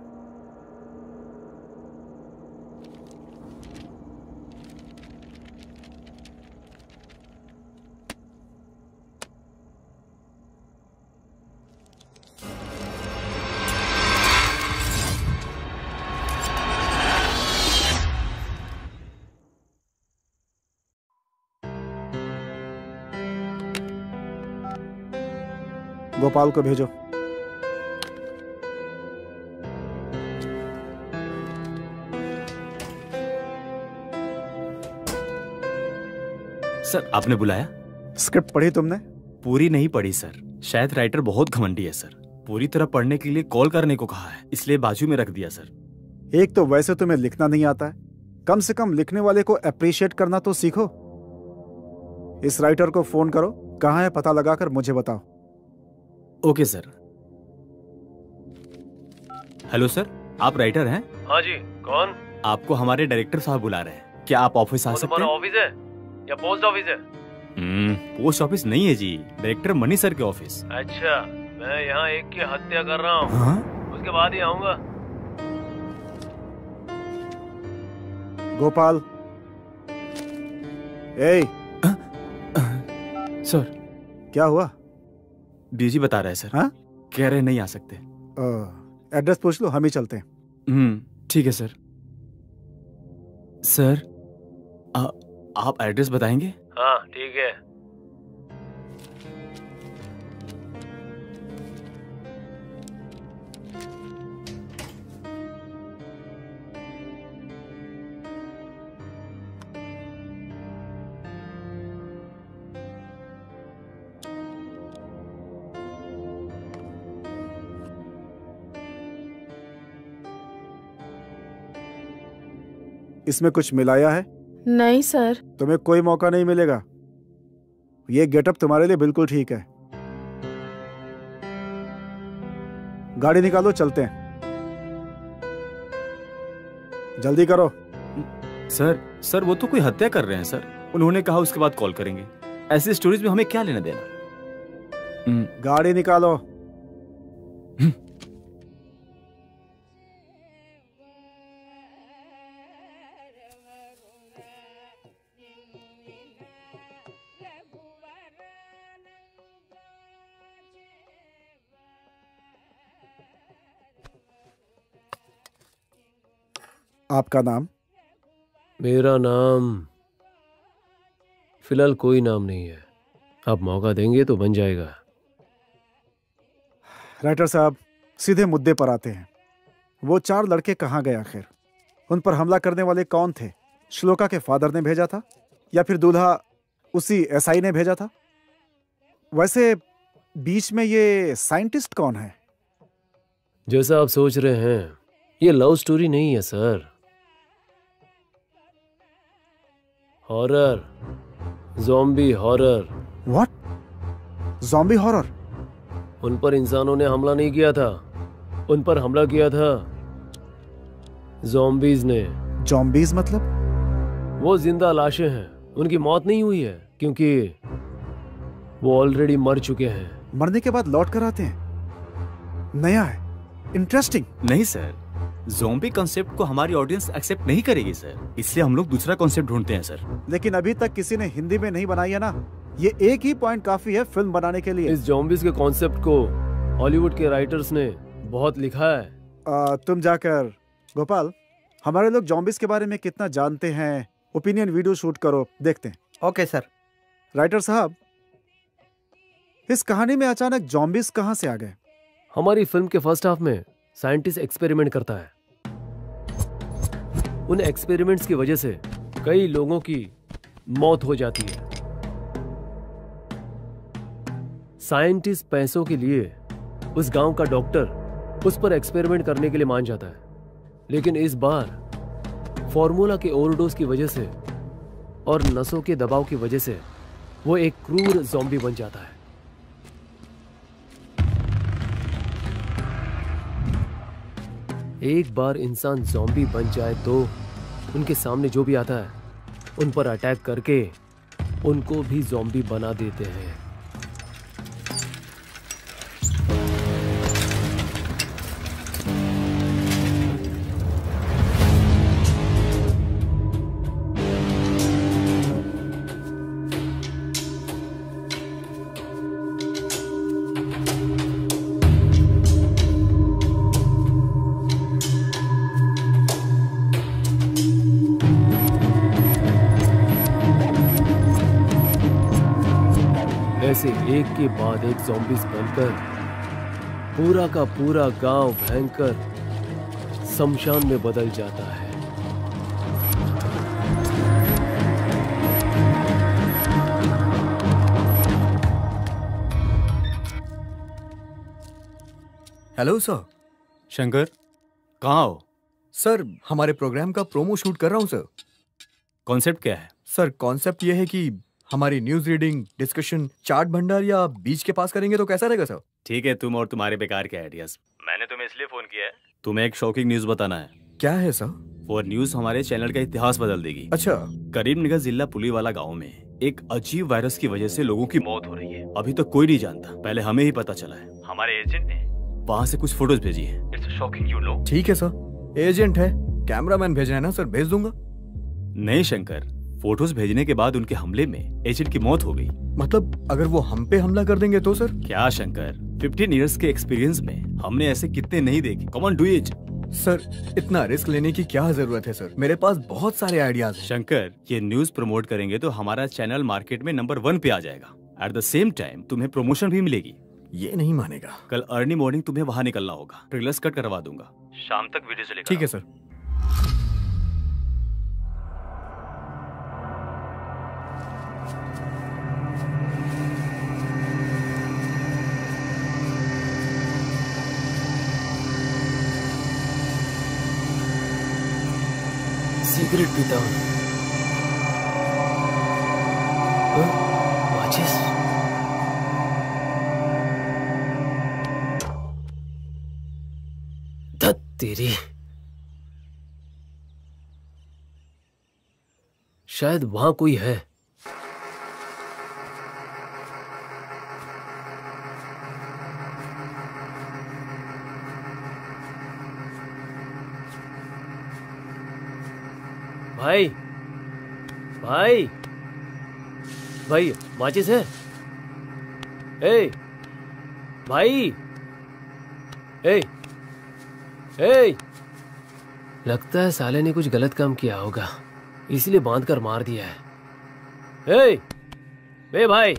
गोपाल को भेजो। सर, आपने बुलाया? स्क्रिप्ट पढ़ी तुमने? पूरी नहीं पढ़ी सर। शायद राइटर बहुत घमंडी है सर। पूरी तरह पढ़ने के लिए कॉल करने को कहा है, इसलिए बाजू में रख दिया सर। एक तो वैसे तुम्हें लिखना नहीं आता है, कम से कम लिखने वाले को अप्रिशिएट करना तो सीखो। इस राइटर को फोन करो, कहाँ है पता लगाकर मुझे बताओ। Okay sir. हेलो सर, आप राइटर हैं? हाँ जी, कौन? आपको हमारे डायरेक्टर साहब बुला रहे हैं, क्या आप ऑफिस आ सकते हैं? ऑफिस है या पोस्ट ऑफिस है? हम्म, पोस्ट ऑफिस नहीं है जी, डायरेक्टर मनी सर के ऑफिस। अच्छा, मैं यहाँ एक की हत्या कर रहा हूँ। हाँ? उसके बाद ही आऊंगा। गोपाल। ए सर, क्या हुआ? बीजी बता रहे हैं सर। हाँ? कह रहे नहीं आ सकते। एड्रेस पूछ लो, हम ही चलते हैं। हम्म, ठीक है सर। सर, आ, आप एड्रेस बताएंगे? हाँ, ठीक है। इसमें कुछ मिलाया है? नहीं सर। तुम्हें कोई मौका नहीं मिलेगा। ये गेटअप तुम्हारे लिए बिल्कुल ठीक है। गाड़ी निकालो, चलते हैं। जल्दी करो। सर, सर वो तो कोई हत्या कर रहे हैं सर। उन्होंने कहा उसके बाद कॉल करेंगे। ऐसी स्टोरीज में हमें क्या लेना देना। गाड़ी निकालो। आपका नाम? मेरा नाम फिलहाल कोई नाम नहीं है। आप मौका देंगे तो बन जाएगा। राइटर साहब, सीधे मुद्दे पर आते हैं। वो चार लड़के कहाँ गए आखिर? उन पर हमला करने वाले कौन थे? श्लोका के फादर ने भेजा था या फिर दूल्हा उसी एसआई ने भेजा था? वैसे बीच में ये साइंटिस्ट कौन है? जैसा आप सोच रहे हैं, ये लव स्टोरी नहीं है sir, horror, zombie horror. What? Zombie horror? उन पर इंसानों ने हमला नहीं किया था, उन पर हमला किया था ज़ॉम्बीज ने। ज़ॉम्बीज मतलब? वो जिंदा लाशें हैं, उनकी मौत नहीं हुई है क्योंकि वो ऑलरेडी मर चुके हैं। मरने के बाद लौट कर आते हैं? नया है, इंटरेस्टिंग। नहीं सर, ज़ॉम्बी कॉन्सेप्ट को हमारी ऑडियंस एक्सेप्ट नहीं करेगी सर, इसलिए हम लोग दूसरा कॉन्सेप्ट ढूंढते हैं सर। लेकिन अभी तक किसी ने हिंदी में नहीं बनाई है ना, ये एक ही पॉइंट काफी है फिल्म बनाने के लिए। इस ज़ॉम्बीज के कॉन्सेप्ट को हॉलीवुड के राइटर्स ने बहुत लिखा है। आ, तुम जाकर गोपाल, हमारे लोग ज़ॉम्बीज के बारे में कितना जानते हैं, ओपिनियन वीडियो शूट करो, देखते हैं। Okay sir. राइटर साहब, इस कहानी में अचानक ज़ॉम्बीज कहां से आ गए? हमारी फिल्म के फर्स्ट हाफ में साइंटिस्ट एक्सपेरिमेंट करता है। उन एक्सपेरिमेंट्स की वजह से कई लोगों की मौत हो जाती है। साइंटिस्ट पैसों के लिए उस गांव का डॉक्टर उस पर एक्सपेरिमेंट करने के लिए मान जाता है, लेकिन इस बार फॉर्मूला के ओवरडोज की वजह से और नसों के दबाव की वजह से वो एक क्रूर ज़ॉम्बी बन जाता है। एक बार इंसान ज़ॉम्बी बन जाए तो उनके सामने जो भी आता है उन पर अटैक करके उनको भी ज़ॉम्बी बना देते हैं। ऐसे एक के बाद एक ज़ॉम्बीज बनकर पूरा का पूरा गांव भयंकर शमशान में बदल जाता है। Hello sir. शंकर, कहाँ हो? सर, हमारे प्रोग्राम का प्रोमो शूट कर रहा हूँ सर। कॉन्सेप्ट क्या है? सर, कॉन्सेप्ट ये है कि हमारी न्यूज रीडिंग, डिस्कशन, चाट भंडार या बीच के पास करेंगे तो कैसा रहेगा सर? ठीक है, तुम और तुम्हारे बेकार के आइडियाज। मैंने तुम्हें इसलिए फोन किया है, तुम्हें एक शॉकिंग न्यूज बताना है। क्या है सर? वो न्यूज हमारे चैनल का इतिहास बदल देगी। अच्छा। करीमनगर जिला पुलीवाला गाँव में एक अजीब वायरस की वजह से लोगों की मौत हो रही है। अभी तक तो कोई नहीं जानता, पहले हमें ही पता चला है। हमारे एजेंट ने वहाँ से कुछ फोटोज भेजी है। It's shocking, you know. ठीक है सर, एजेंट है, कैमरामैन भेजना है ना सर, भेज दूंगा। नहीं शंकर, फोटोज भेजने के बाद उनके हमले में एजेंट की मौत हो गई। मतलब अगर वो हम पे हमला कर देंगे तो सर? क्या शंकर, फिफ्टीन इयर्स के एक्सपीरियंस में हमने ऐसे कितने नहीं देखे। Come on, do it. Sir, इतना रिस्क लेने की क्या जरूरत है सर, मेरे पास बहुत सारे आइडियाज हैं। शंकर, ये न्यूज प्रमोट करेंगे तो हमारा चैनल मार्केट में नंबर वन पे आ जाएगा। एट द सेम टाइम तुम्हें प्रमोशन भी मिलेगी। ये नहीं मानेगा। कल अर्ली मॉर्निंग तुम्हें वहाँ निकलना होगा, ट्रेलर्स कट करवा दूंगा, शाम तक वीडियो चलेगा। ठीक है सर। सिगरेट पीता हूँ। माचिस? धत तेरी, शायद वहां कोई है। भाई भाई भाई, माचिस है? ए भाई, ए ए लगता है साले ने कुछ गलत काम किया होगा, इसलिए बांध कर मार दिया है। ए ए भाई,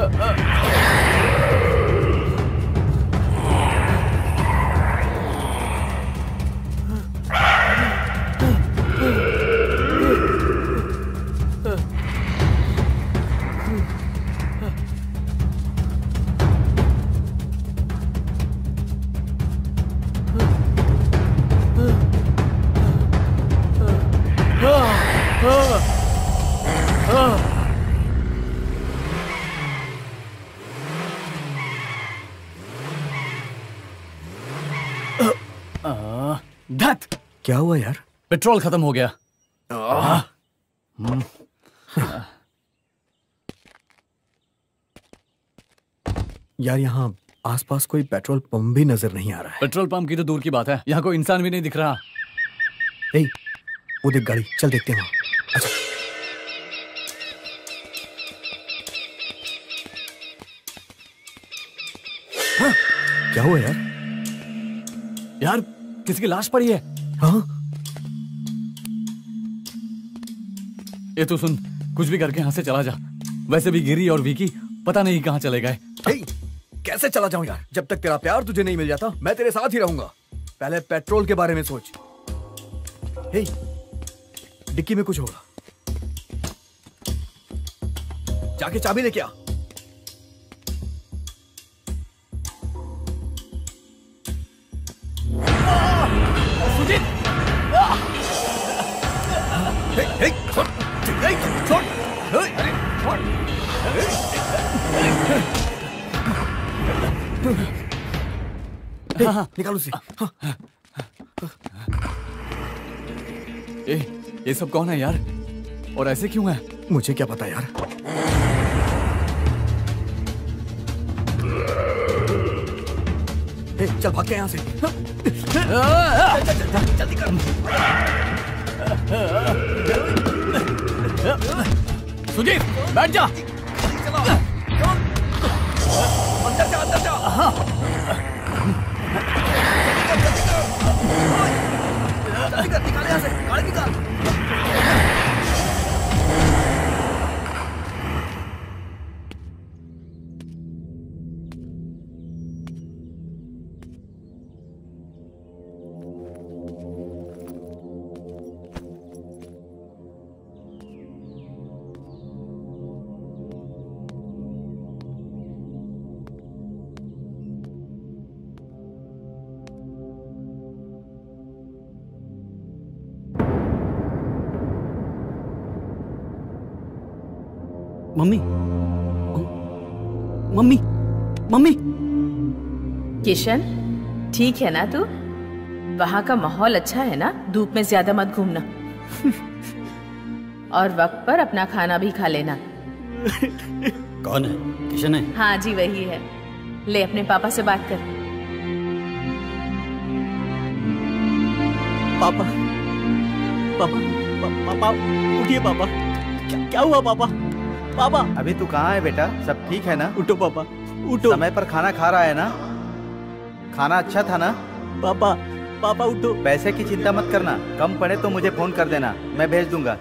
धत! क्या हुआ यार? पेट्रोल खत्म हो गया। यार यहाँ आसपास कोई पेट्रोल पंप भी नजर नहीं आ रहा है। पेट्रोल पंप की तो दूर की बात है, यहाँ कोई इंसान भी नहीं दिख रहा। ए, वो देख गाड़ी, चल देखते हैं वहाँ। अच्छा। हाँ, क्या हुआ यार? यार किसी की लाश पड़ी है। हाँ? ये तो सुन, कुछ भी करके यहाँ से चला जा। वैसे भी गिरी और विकी पता नहीं कहाँ चले गए। कैसे चला जाऊं यार? जब तक तेरा प्यार तुझे नहीं मिल जाता मैं तेरे साथ ही रहूंगा। पहले पेट्रोल के बारे में सोच। हे, डिक्की में कुछ होगा, जाके चाबी लेके आ। सुजीत! हे, हे, छोड़, हे, छोड़, हे, अरे, छोड़, हे, हाँ, निकालो उसे। हाँ। ए, ये सब कौन है यार? और ऐसे क्यों है? मुझे क्या पता यार। ए, चल भाग के यहाँ से। जल्दी कर। सुजीत, बैठ जा। अंदर जा, अंदर जा। जल्दी कर, निकाल यहाँ से, गाड़ी निकाल। Mummy, mummy, mummy. किशन, ठीक है ना तू? वहाँ का माहौल अच्छा है ना? धूप में ज्यादा मत घूमना। और वक्त पर अपना खाना भी खा लेना। कौन है? किशन है? हाँ जी, वही है। ले अपने पापा से बात कर। पापा, पापा, पापा, उठिए पापा। क्या, क्या हुआ पापा? पापा, अभी तू कहाँ है बेटा? सब ठीक है ना? उठो पापा, उठो। समय पर खाना खा रहा है ना? खाना अच्छा था ना? पापा, पापा उठो। पैसे की चिंता मत करना, कम पड़े तो मुझे फोन कर देना, मैं भेज दूंगा।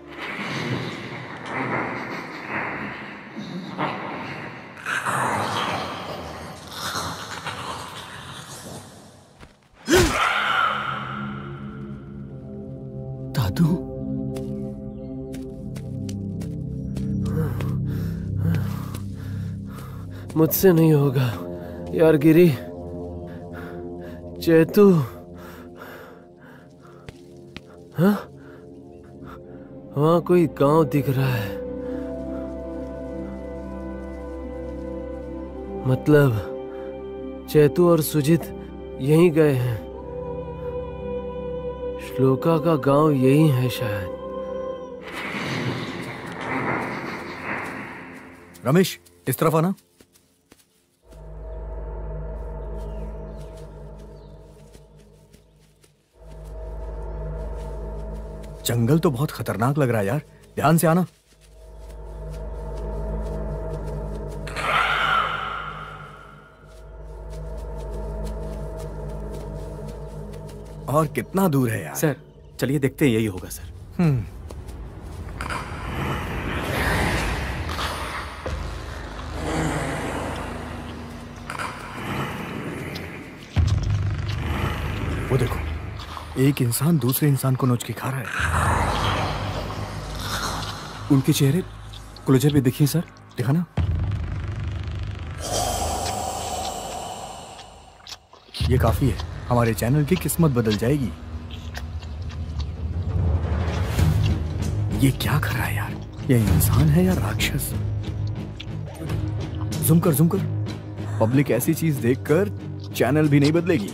दादू, मुझसे नहीं होगा यार गिरी। चेतू, हाँ, वहां कोई गांव दिख रहा है। मतलब चेतू और सुजीत यहीं गए हैं। श्लोका का गांव यही है शायद। रमेश, इस तरफ आना। जंगल तो बहुत खतरनाक लग रहा है यार, ध्यान से आना। और कितना दूर है यार? सर चलिए देखते हैं, यही होगा सर। हम्म। वो देखो, एक इंसान दूसरे इंसान को नोच के खा रहा है। उनके चेहरे क्लोजर पे देखिए सर। देखा ना? ये काफी है, हमारे चैनल की किस्मत बदल जाएगी। ये क्या कर रहा है यार? ये इंसान है या राक्षस? ज़ूम कर, ज़ूम कर। पब्लिक ऐसी चीज देखकर चैनल भी नहीं बदलेगी।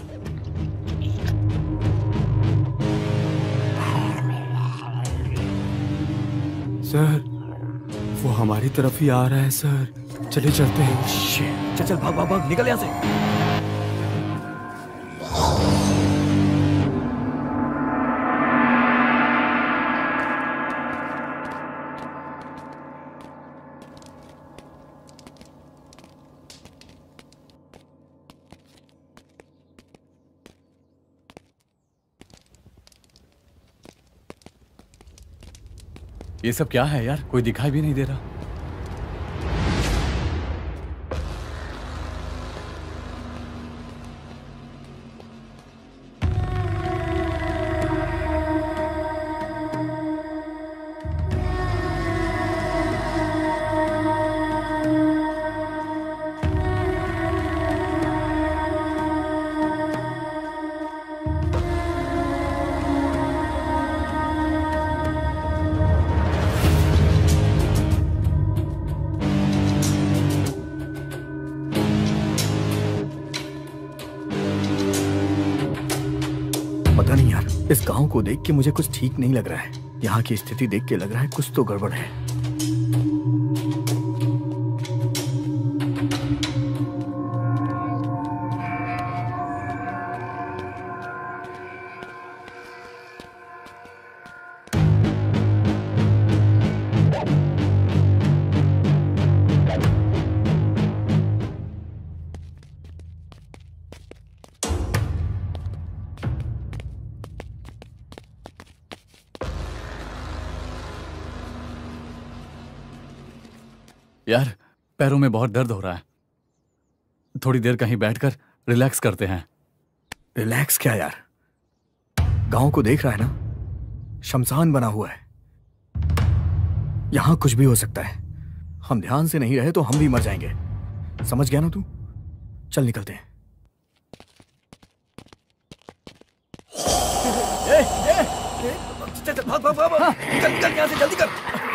सर, वो हमारी तरफ ही आ रहा है सर। चले चलते हैं। चल चल, भाग भाग भाग, निकल यहां से। ये सब क्या है यार? कोई दिखाई भी नहीं दे रहा। पता नहीं यार, इस गांव को देख के मुझे कुछ ठीक नहीं लग रहा है। यहाँ की स्थिति देख के लग रहा है कुछ तो गड़बड़ है। यार, पैरों में बहुत दर्द हो रहा है। थोड़ी देर कहीं बैठकर रिलैक्स करते हैं। रिलैक्स क्या यार? गांव को देख रहा है ना? शमशान बना हुआ है। यहां कुछ भी हो सकता है। हम ध्यान से नहीं रहे तो हम भी मर जाएंगे। समझ गया ना तू? चल निकलते हैं। ए, ए, ए, चल चल भाग भाग भाग, निकल निकल यहाँ से, जल्दी कर।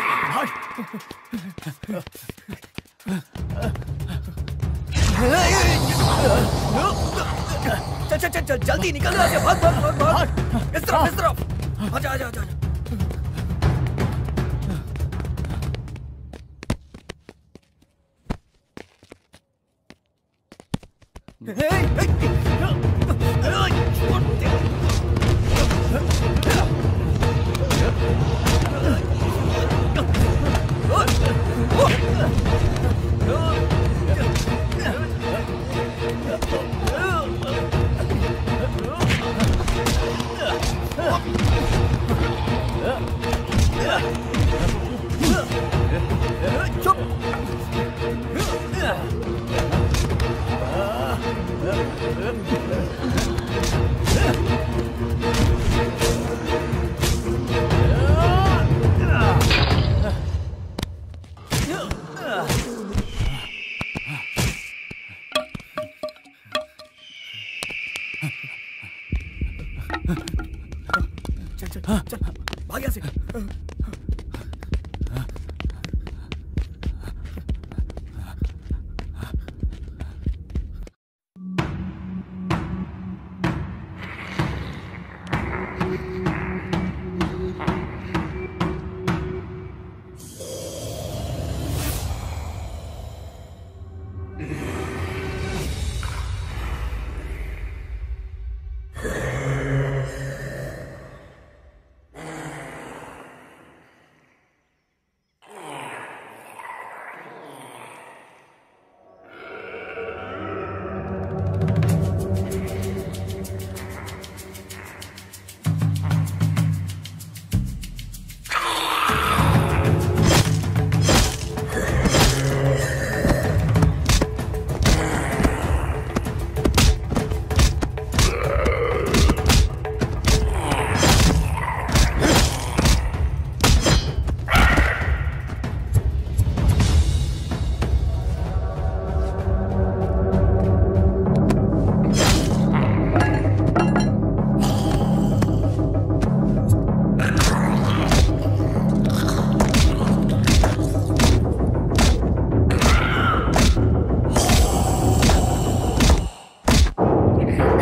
चल चल चल चल, जल्दी निकल यहाँ से, भाग भाग भाग भाग। इस तरफ इस तरफ, आजा आजा आजा। चल चल चल, भाग यहाँ से।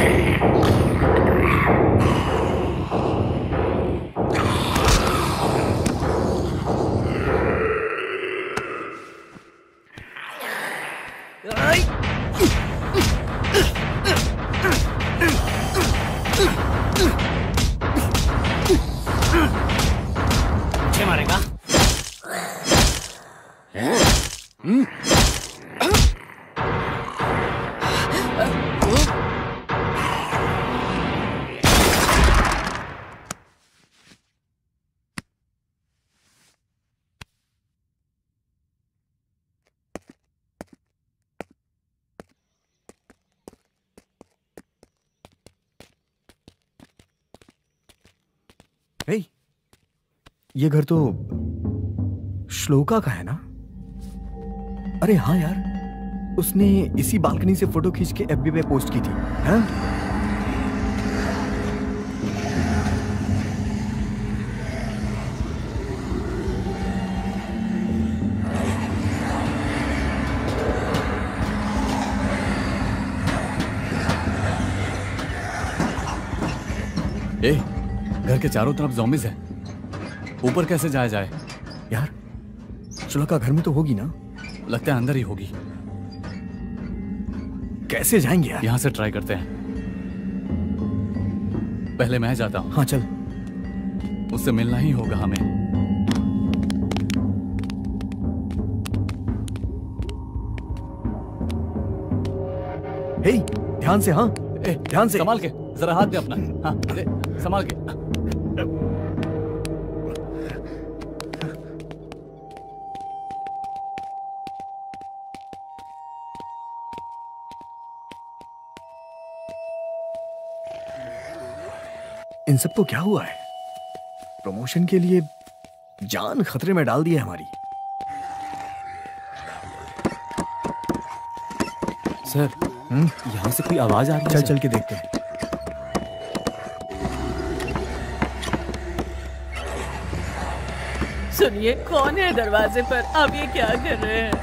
मुझे मारेगा? हे, ये घर तो श्लोका का है ना? अरे हाँ यार, उसने इसी बालकनी से फोटो खींच के एफबी पे पोस्ट की थी, हाँ? ए, घर के चारों तरफ ज़ॉम्बीज़ है, ऊपर कैसे जाया जाए? यार, श्लोका घर में तो होगी ना? लगता है अंदर ही होगी। कैसे जाएंगे यार? यहां से ट्राई करते हैं। पहले मैं जाता हूं। हाँ चल। उससे मिलना ही होगा हमें। हे, ध्यान से। हाँ ए, ध्यान से। संभाल के, जरा हाथ दे अपना। हाँ दे, संभाल के। इन सबको क्या हुआ है? प्रमोशन के लिए जान खतरे में डाल दी है हमारी। सर, यहाँ से कोई आवाज आ रही है? चल चल के देखते हैं। सुनिए, कौन है दरवाजे पर? आप ये क्या कर रहे हैं?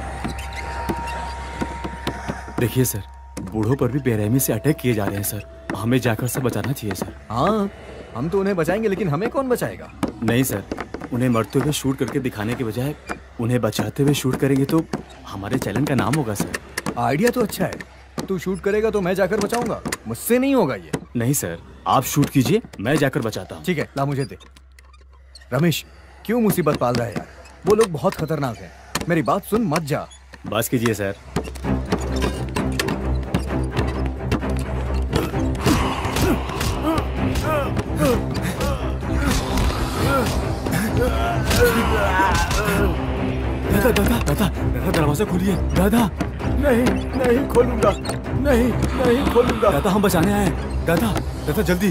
देखिए सर, बूढ़ों पर भी बेरहमी से अटैक किए जा रहे हैं सर। हमें जाकर सब बचाना चाहिए सर। हाँ, हम तो उन्हें बचाएंगे, लेकिन हमें कौन बचाएगा? नहीं सर, उन्हें मरते हुए शूट करके दिखाने के बजाय उन्हें बचाते हुए शूट करेंगे तो हमारे चैनल का नाम होगा सर। आइडिया तो अच्छा है। तू शूट करेगा तो मैं जाकर बचाऊंगा। मुझसे नहीं होगा ये। नहीं सर, आप शूट कीजिए, मैं जाकर बचाता हूँ। ठीक है, ला मुझे दे। रमेश, क्यों मुसीबत पाल रहा है यार? वो लोग बहुत खतरनाक हैं। मेरी बात सुन, मत जा। बस कीजिए सर। दादा दादा दादा दादा दरवाजा खोलिए। दादा नहीं नहीं खोलूंगा, नहीं नहीं खोलूंगा। दादा हम बचाने आए हैं। दादा दादा जल्दी।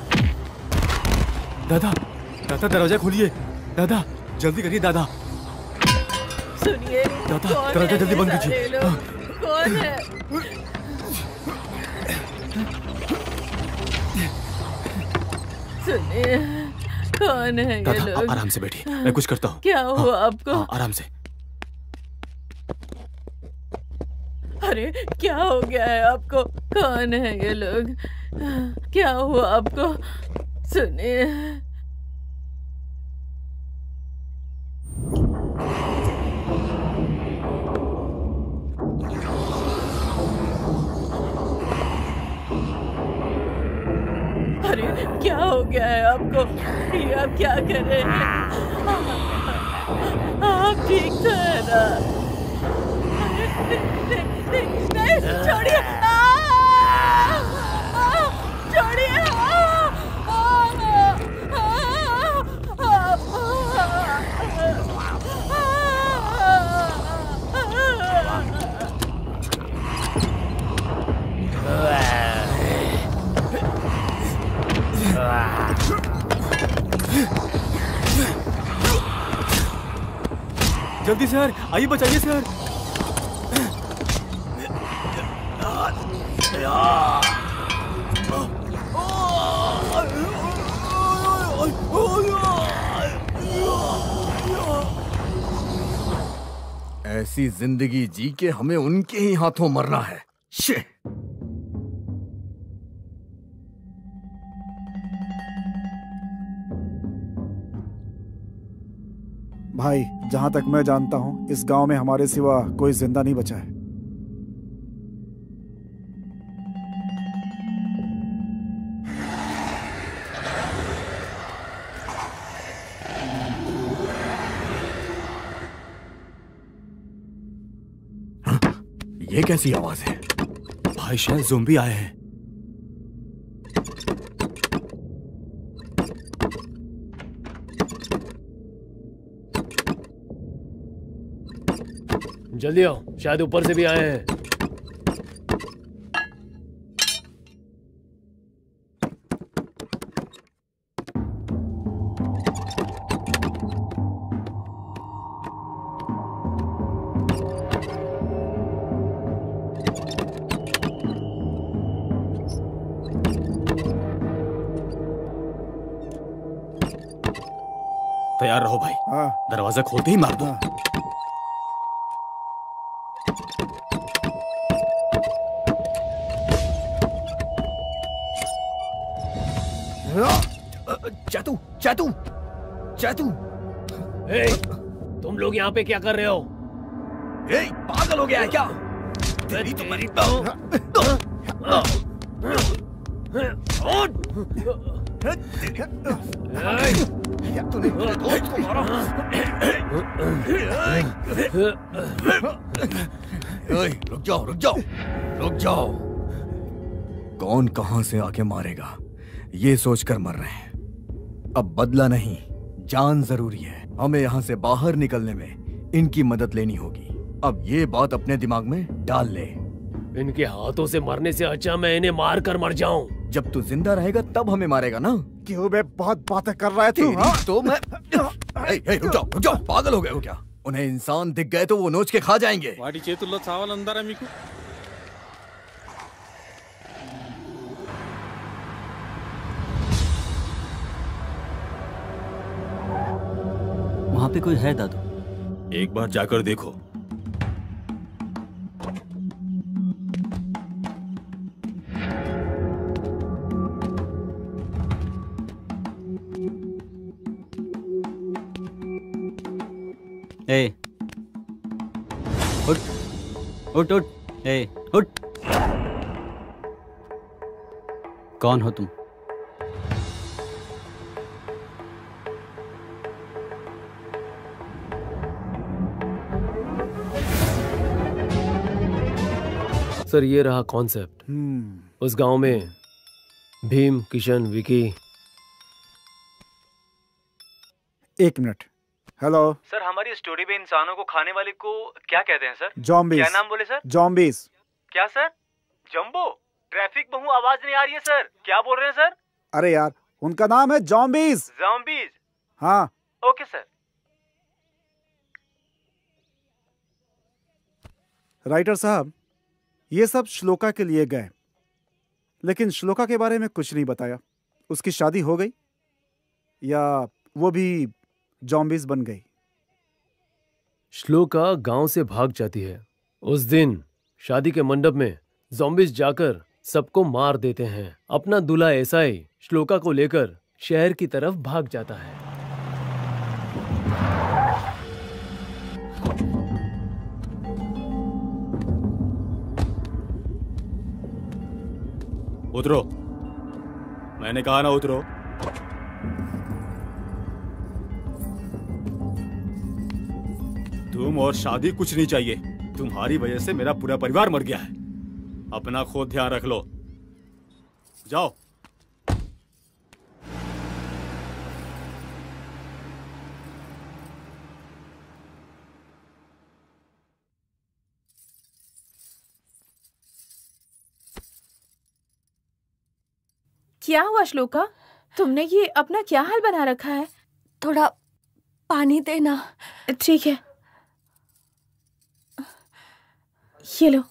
दादा दादा दरवाजा खोलिए। दादा जल्दी करिए दादा। सुनिए, दादा दरवाजा जल्दी बंद कीजिए। कौन है? सुनिए, कौन है ये दादा लोग? आराम से बैठिए, मैं कुछ करता हूँ। क्या हुआ हाँ, आपको? हाँ, आराम से। अरे क्या हो गया है आपको? कौन है ये लोग? क्या हुआ आपको? सुनिए, अरे क्या हो गया है आपको? ये आप क्या कर रहे हैं? आप ठीक तो है ना? नहीं, नहीं, छोड़िए, छोड़िए। जल्दी सर, आइए बचाइए सर। ऐसी जिंदगी जी के हमें उनके ही हाथों मरना है। शे। भाई, जहां तक मैं जानता हूं इस गांव में हमारे सिवा कोई जिंदा नहीं बचा है। ये कैसी आवाज है? भाई शायद ज़ोंबी आए हैं। जल्दी आओ, शायद ऊपर से भी आए हैं। तैयार रहो भाई। हाँ। दरवाजा खोलते ही मार दो। हाँ। चैतू, चैतू, चैतू। ए, तुम लोग यहाँ पे क्या कर रहे हो? ए, पागल हो गया है क्या? तेरी तो मेरी तूने मेरे दोस्त को मारा। रुक जाओ, रुक जाओ, रुक जाओ। कौन कहां से आके मारेगा ये सोचकर मर रहे हैं। अब बदला नहीं, जान जरूरी है। हमें यहाँ से बाहर निकलने में इनकी मदद लेनी होगी। अब ये बात अपने दिमाग में डाल ले। इनके हाथों से मरने से अच्छा मैं इन्हें मार कर मर जाऊं। जब तू जिंदा रहेगा तब हमें मारेगा ना। क्यों बे, बहुत बातें कर रहा है तू? तो मैं ए, ए, रुक जाओ, रुक जाओ, पागल हो गए हो क्या? उन्हें इंसान दिख गए तो वो नोच के खा जाएंगे। వాడి చేతుల్లో చావాలందరా మీకు? वहां पे कोई है दादू? एक बार जाकर देखो। ए, उठ, उठ, उठ, ए, उठ। कौन हो तुम? सर, ये रहा कॉन्सेप्ट। उस गांव में भीम, किशन, विकी। एक मिनट। हेलो सर, हमारी स्टोरी में इंसानों को खाने वाले को क्या कहते हैं सर? ज़ॉम्बीज़। क्या नाम बोले सर? ज़ॉम्बीज़। क्या सर? जंबो? ट्रैफिक बहु आवाज नहीं आ रही है सर। क्या बोल रहे हैं सर? अरे यार, उनका नाम है ज़ॉम्बीज़। ज़ॉम्बीज़? हाँ। Okay sir. राइटर साहब, ये सब श्लोका के लिए गए, लेकिन श्लोका के बारे में कुछ नहीं बताया। उसकी शादी हो गई या वो भी ज़ॉम्बीज़ बन गई? श्लोका गांव से भाग जाती है। उस दिन शादी के मंडप में ज़ॉम्बीज़ जाकर सबको मार देते हैं। अपना दूल्हा एसाई श्लोका को लेकर शहर की तरफ भाग जाता है। उतरो, मैंने कहा ना उतरो। तुम और शादी कुछ नहीं चाहिए। तुम्हारी वजह से मेरा पूरा परिवार मर गया है। अपना खुद ध्यान रख लो। जाओ। क्या हुआ श्लोका? तुमने ये अपना क्या हाल बना रखा है? थोड़ा पानी देना। ठीक है, ये लो।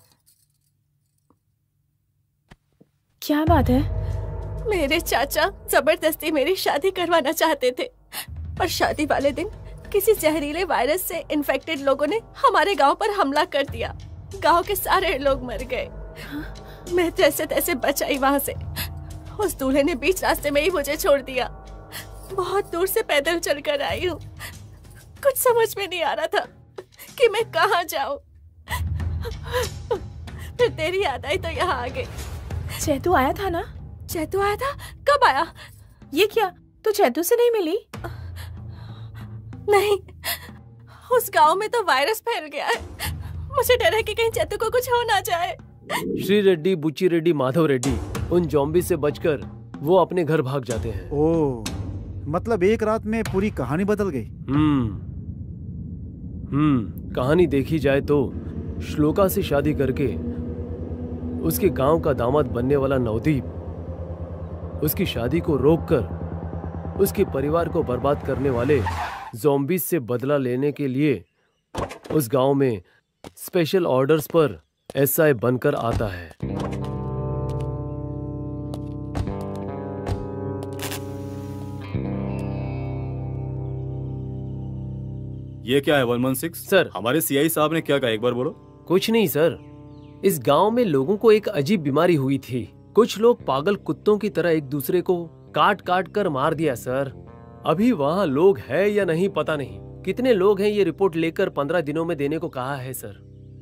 क्या बात है? मेरे चाचा जबरदस्ती मेरी शादी करवाना चाहते थे, पर शादी वाले दिन किसी जहरीले वायरस से इन्फेक्टेड लोगों ने हमारे गांव पर हमला कर दिया। गांव के सारे लोग मर गए। मैं जैसे तैसे बच आई वहां से। उस दूल्हे ने बीच रास्ते में ही मुझे छोड़ दिया। बहुत दूर से पैदल चलकर आई हूँ। कुछ समझ में नहीं आ रहा था कि मैं कहाँ जाऊं। फिर तेरी याद आई तो यहाँ आ गई। चैतू आया था ना? चैतू आया था? कब आया? ये क्या, तू चैतू से नहीं मिली? नहीं, उस गांव में तो वायरस फैल गया है। मुझे डर है कि कहीं चैतू को कुछ हो ना जाए। श्री रेड्डी, बुच्ची रेड्डी, माधव रेड्डी उन जॉम्बी से बचकर वो अपने घर भाग जाते हैं। ओह, मतलब एक रात में पूरी कहानी बदल गई। हम्म हम्म कहानी देखी जाए तो श्लोका से शादी करके उसके गांव का दामाद बनने वाला नवदीप उसकी शादी को रोककर उसके परिवार को बर्बाद करने वाले ज़ॉम्बीज से बदला लेने के लिए उस गांव में स्पेशल ऑर्डर्स पर एसआई बनकर आता है। ये क्या है वन वन सिक्स? सर, हमारे सीआई साहब ने क्या कहा, एक बार बोलो। कुछ नहीं सर, इस गांव में लोगों को एक अजीब बीमारी हुई थी। कुछ लोग पागल कुत्तों की तरह एक दूसरे को काट काट कर मार दिया सर। अभी वहाँ लोग है या नहीं पता नहीं। कितने लोग हैं ये रिपोर्ट लेकर पंद्रह दिनों में देने को कहा है सर।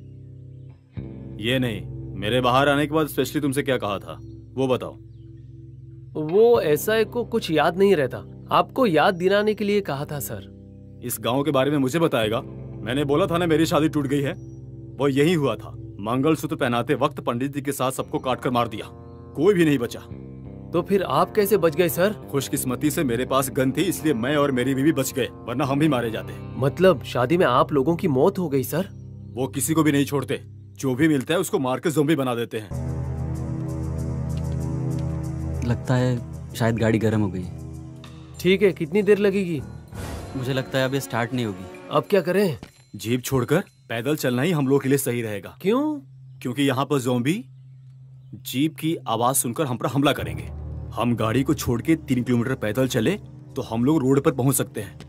ये नहीं, मेरे बाहर आने के बाद स्पेशली तुमसे क्या कहा था वो बताओ। वो एसआई को कुछ याद नहीं रहता, आपको याद दिलाने के लिए कहा था सर। इस गांव के बारे में मुझे बताएगा? मैंने बोला था ना मेरी शादी टूट गई है। वो यही हुआ था, मंगलसूत्र पहनाते वक्त पंडित जी के साथ सबको काट कर मार दिया, कोई भी नहीं बचा। तो फिर आप कैसे बच गए सर? खुशकिस्मती से मेरे पास गन थी, इसलिए मैं और मेरी बीवी बच गए, वरना हम भी मारे जाते। मतलब शादी में आप लोगों की मौत हो गई सर? वो किसी को भी नहीं छोड़ते, जो भी मिलता है उसको मार के ज़ॉम्बी बना देते हैं। लगता है शायद गाड़ी गर्म हो गई। ठीक है, कितनी देर लगेगी? मुझे लगता है अब ये स्टार्ट नहीं होगी। अब क्या करें? जीप छोड़कर पैदल चलना ही हम लोग के लिए सही रहेगा। क्यों? क्योंकि यहाँ पर ज़ॉम्बी जीप की आवाज सुनकर हम पर हमला करेंगे। हम गाड़ी को छोड़ के तीन किलोमीटर पैदल चले तो हम लोग रोड पर पहुंच सकते हैं।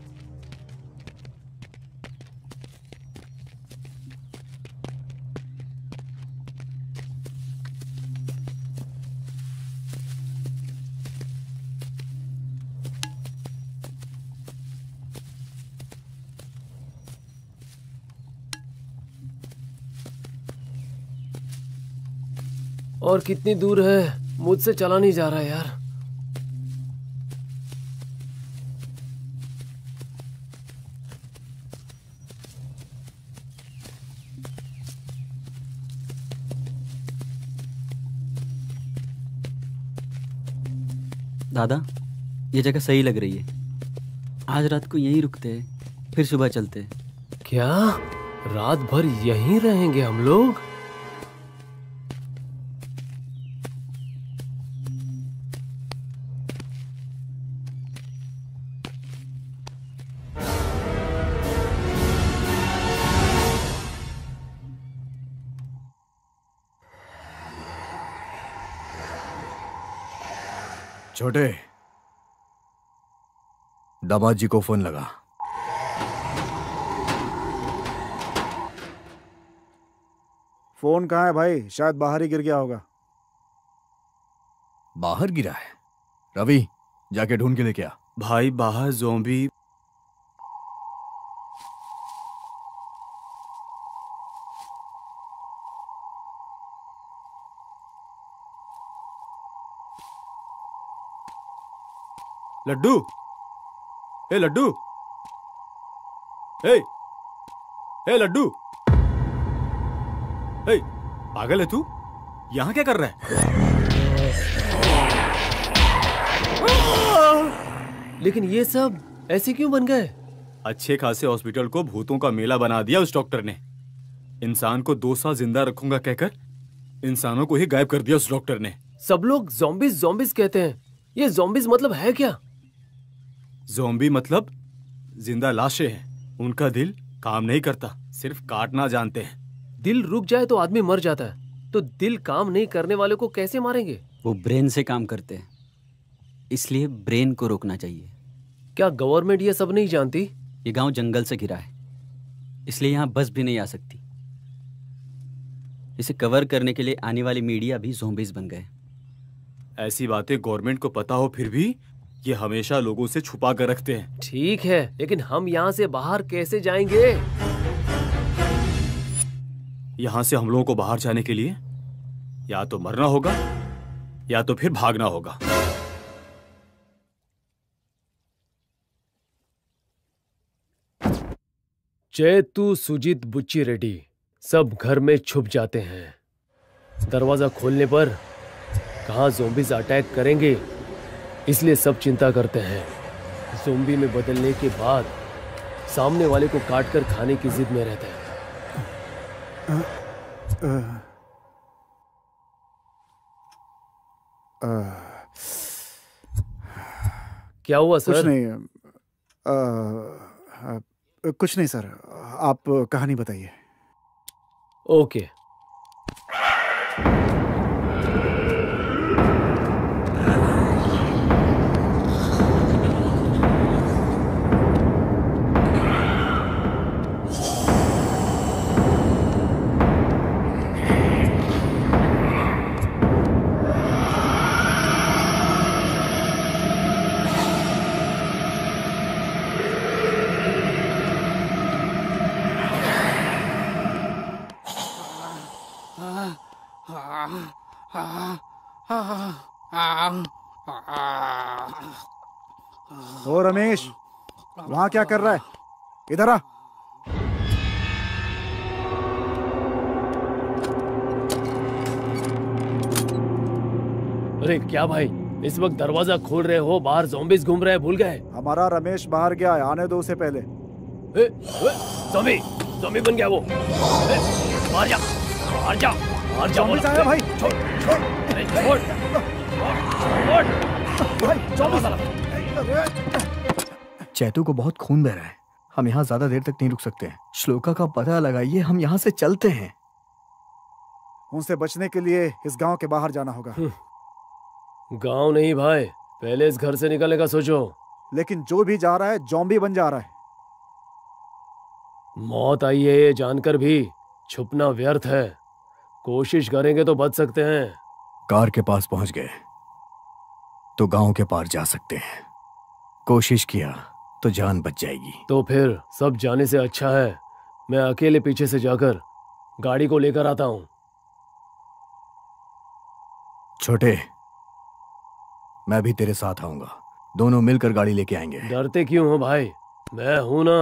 और कितनी दूर है? मुझसे चला नहीं जा रहा यार। दादा, ये जगह सही लग रही है। आज रात को यहीं रुकते हैं, फिर सुबह चलते हैं। क्या रात भर यहीं रहेंगे हम लोग? छोटे, दामाद जी को फोन लगा। फोन कहाँ है भाई? शायद बाहर ही गिर गया होगा। बाहर गिरा है? रवि, जाके ढूंढ के लेके आ। भाई बाहर ज़ॉम्बी। लड्डू, ए लड्डू, ए ए लड्डू, ए पागल है तू? यहाँ क्या कर रहा है? लेकिन ये सब ऐसे क्यों बन गए? अच्छे खासे हॉस्पिटल को भूतों का मेला बना दिया उस डॉक्टर ने। इंसान को दो साल जिंदा रखूंगा कहकर इंसानों को ही गायब कर दिया उस डॉक्टर ने। सब लोग ज़ॉम्बीज ज़ॉम्बीज कहते हैं, ये ज़ॉम्बीज मतलब है क्या? ज़ॉम्बी मतलब जिंदा लाशें हैं, उनका दिल काम नहीं करता, सिर्फ काटना जानते हैं। दिल रुक जाए तो आदमी मर जाता है, तो दिल काम नहीं करने वाले को कैसे मारेंगे? वो ब्रेन से काम करते हैं, इसलिए ब्रेन को रोकना चाहिए। क्या गवर्नमेंट ये सब नहीं जानती? ये गांव जंगल से घिरा है, इसलिए यहाँ बस भी नहीं आ सकती। इसे कवर करने के लिए आने वाली मीडिया भी ज़ॉम्बीज बन गए। ऐसी बातें गवर्नमेंट को पता हो फिर भी ये हमेशा लोगों से छुपा कर रखते हैं। ठीक है, लेकिन हम यहाँ से बाहर कैसे जाएंगे? यहाँ से हम लोगों को बाहर जाने के लिए या तो मरना होगा या तो फिर भागना होगा। चेतू, सुजीत, बुच्ची रेड्डी सब घर में छुप जाते हैं। दरवाजा खोलने पर कहाँ ज़ोंबीज अटैक करेंगे, इसलिए सब चिंता करते हैं। ज़ोंबी में बदलने के बाद सामने वाले को काट कर खाने की जिद में रहते हैं। आ, आ, आ, क्या हुआ सर? कुछ नहीं। आ, आ, कुछ नहीं सर, आप कहानी बताइए। ओके। ओ रमेश, वहां क्या कर रहा है? इधर आ। अरे क्या भाई, इस वक्त दरवाजा खोल रहे हो, बाहर ज़ॉम्बीज़ घूम रहे हैं, भूल गए? हमारा रमेश बाहर गया है, आने दो उसे पहले। ए, ए, ज़ॉम्बी, ज़ॉम्बी बन गया वो। ए, बाहर जा, बाहर जा, बाहर जा। ज़ॉम्बीज़ आया भाई। छोड़, छोड़, अरे छोड़, छोड़, भाई ज़ॉम्बीज़ आया। चैतू को बहुत खून बह रहा है, हम यहाँ ज्यादा देर तक नहीं रुक सकते। श्लोका का पता लगाइए, हम यहाँ से चलते हैं। उनसे बचने के लिए इस गांव के बाहर जाना होगा। गांव नहीं भाई, पहले इस घर से निकलने का सोचो। लेकिन जो भी जा रहा है ज़ॉम्बी बन जा रहा है। मौत आई है ये जानकर भी छुपना व्यर्थ है। कोशिश करेंगे तो बच सकते हैं। कार के पास पहुंच गए तो गांव के पार जा सकते हैं। कोशिश किया तो जान बच जाएगी। तो फिर सब जाने से अच्छा है मैं अकेले पीछे से जाकर गाड़ी को लेकर आता हूं। छोटे, मैं भी तेरे साथ आऊंगा, दोनों मिलकर गाड़ी लेके आएंगे। डरते क्यों हो भाई, मैं हूं ना।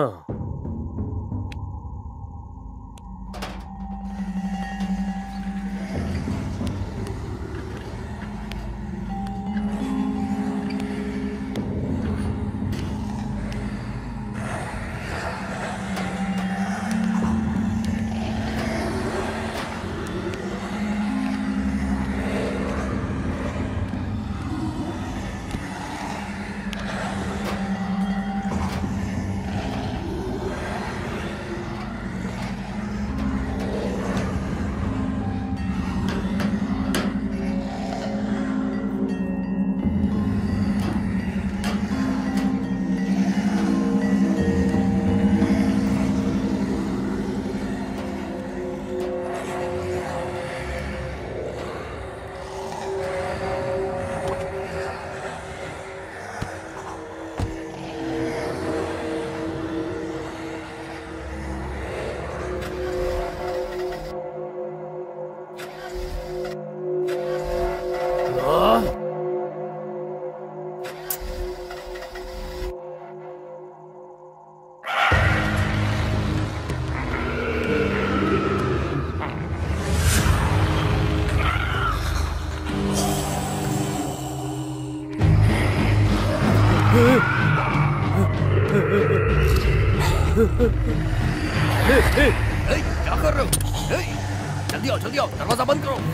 क्या कर रहे हो? जल्दी आओ, जल्दी आओ, दरवाजा बंद करो।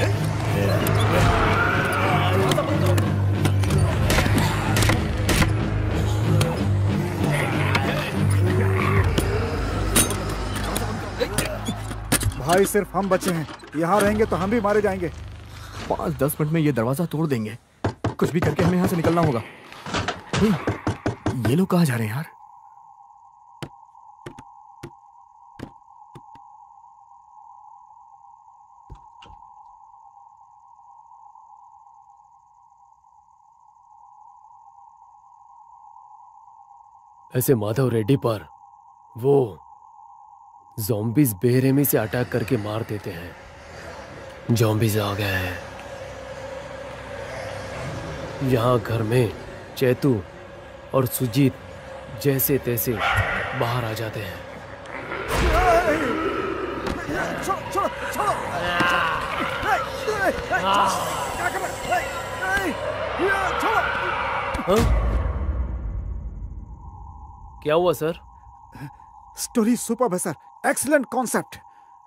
दरवाजा बंद करो। भाई सिर्फ हम बचे हैं, यहाँ रहेंगे तो हम भी मारे जाएंगे। पाँच दस मिनट में ये दरवाजा तोड़ देंगे। कुछ भी करके हमें यहाँ से निकलना होगा। ये लोग कहाँ जा रहे हैं यार? ऐसे माधव रेड्डी पर वो ज़ॉम्बीज बेरहमी से अटैक करके मार देते हैं। ज़ॉम्बीज आ गए हैं। यहाँ घर में चैतू और सुजीत जैसे तैसे बाहर आ जाते हैं। छोड़ो छोड़ो छोड़ो क्या कर रहे हो? छोड़ो। हाँ? क्या हुआ सर? स्टोरी सुपर है सर, एक्सीलेंट कॉन्सेप्ट।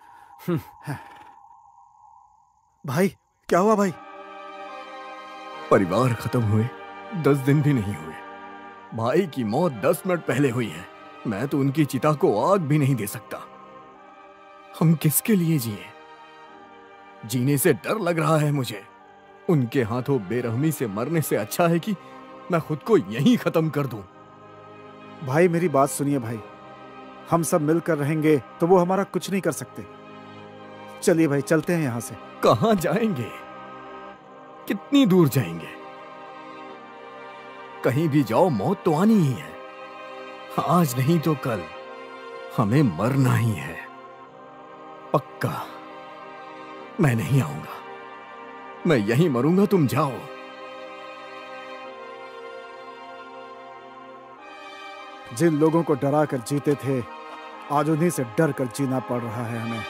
भाई क्या हुआ भाई? परिवार खत्म हुए दस दिन भी नहीं हुए। भाई की मौत दस मिनट पहले हुई है। मैं तो उनकी चिता को आग भी नहीं दे सकता। हम किसके लिए जिए? जीने से डर लग रहा है मुझे। उनके हाथों बेरहमी से मरने से अच्छा है कि मैं खुद को यहीं खत्म कर दूं। भाई मेरी बात सुनिए भाई, हम सब मिलकर रहेंगे तो वो हमारा कुछ नहीं कर सकते। चलिए भाई चलते हैं यहाँ से। कहाँ जाएंगे? कितनी दूर जाएंगे? कहीं भी जाओ मौत तो आनी ही है। आज नहीं तो कल हमें मरना ही है। पक्का मैं नहीं आऊंगा। मैं यहीं मरूंगा, तुम जाओ। जिन लोगों को डरा कर जीते थे, आज उन्हीं से डर कर जीना पड़ रहा है हमें।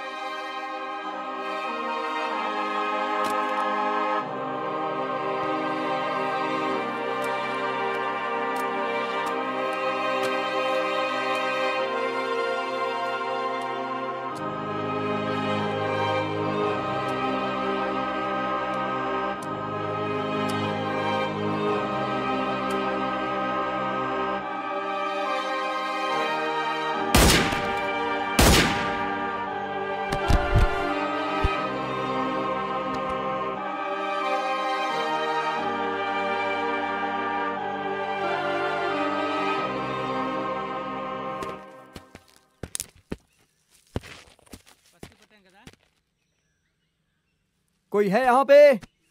कोई है यहाँ पे?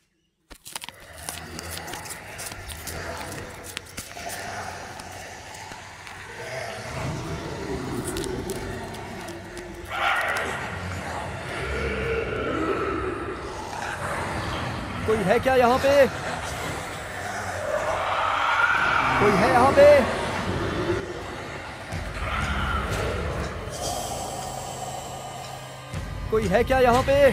कोई है क्या यहाँ पे? कोई है यहाँ पे? कोई है क्या यहाँ पे?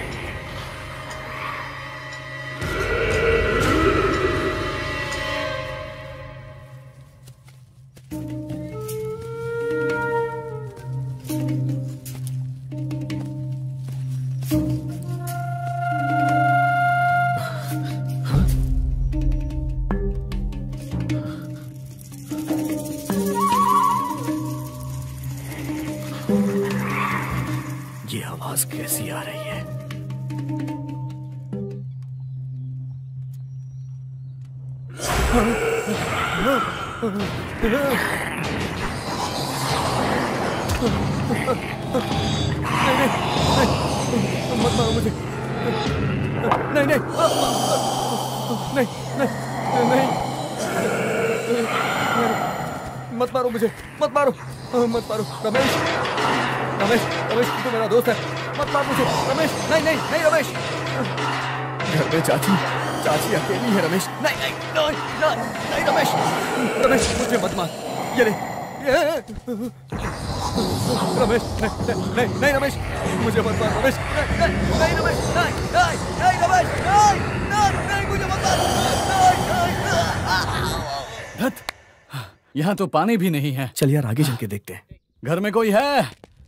ये आवाज कैसी आ रही है? मत मारो मुझे। नहीं नहीं नहीं नहीं नहीं मत मारो मुझे, मत मारो मत मारो। रमेश रमेश रमेश तू मेरा दोस्त है, मत मार मुझे रमेश। नहीं नहीं नहीं रमेश। घर में चाची चाची अकेली है रमेश। नहीं नहीं नहीं नहीं नहीं रमेश रमेश मुझे मत मार। ये ले ये रमेश नहीं नहीं नहीं रमेश मुझे मत मार रमेश। नहीं नहीं रमेश नहीं नहीं नहीं रमेश नहीं नहीं नहीं मुझे मत मार। धत, यहाँ तो पानी भी नहीं है। चल यार आगे चल के देखते हैं। घर में कोई है?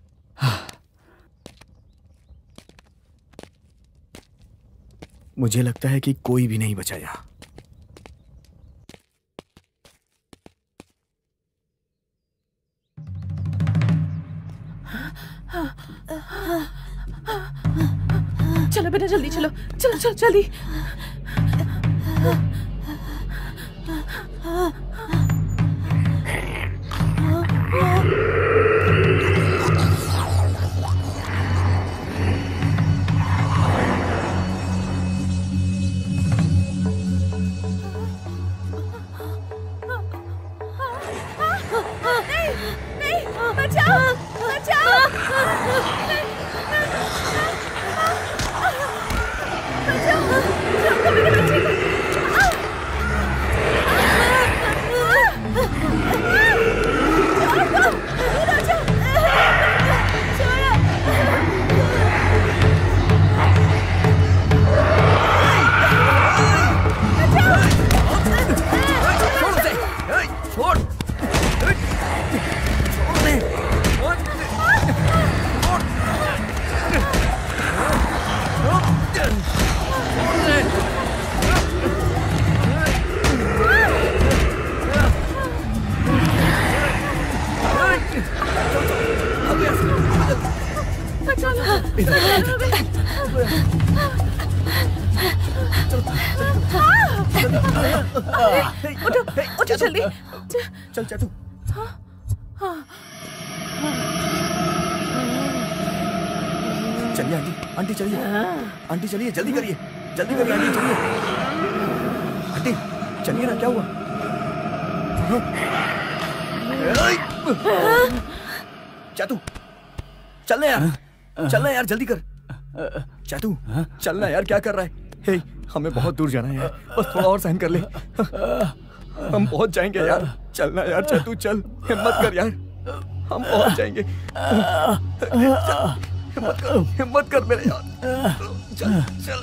मुझे लगता है कि कोई भी नहीं बचा यहाँ। चलो बेटा जल्दी चलो, चलो चलो जल्दी। उठो उठो जल्दी। चल चल तू। चलिए आंटी, आंटी चलिए, आंटी चलिए, जल्दी करिए, जल्दी करिए आंटी चलिए, आंटी चलिए ना, क्या हुआ? चातू चलना यार, चलना यार, जल्दी कर। चातू चलना यार, क्या कर रहा है? हे, हमें बहुत दूर जाना है यार, बस थोड़ा और सहन कर ले, हम पहुंच जाएंगे यार। चलना यार चातू, चल, हिम्मत कर यार, हम पहुंच जाएंगे। हिम्मत कर, हिम्मत कर मेरे यार, चल चल,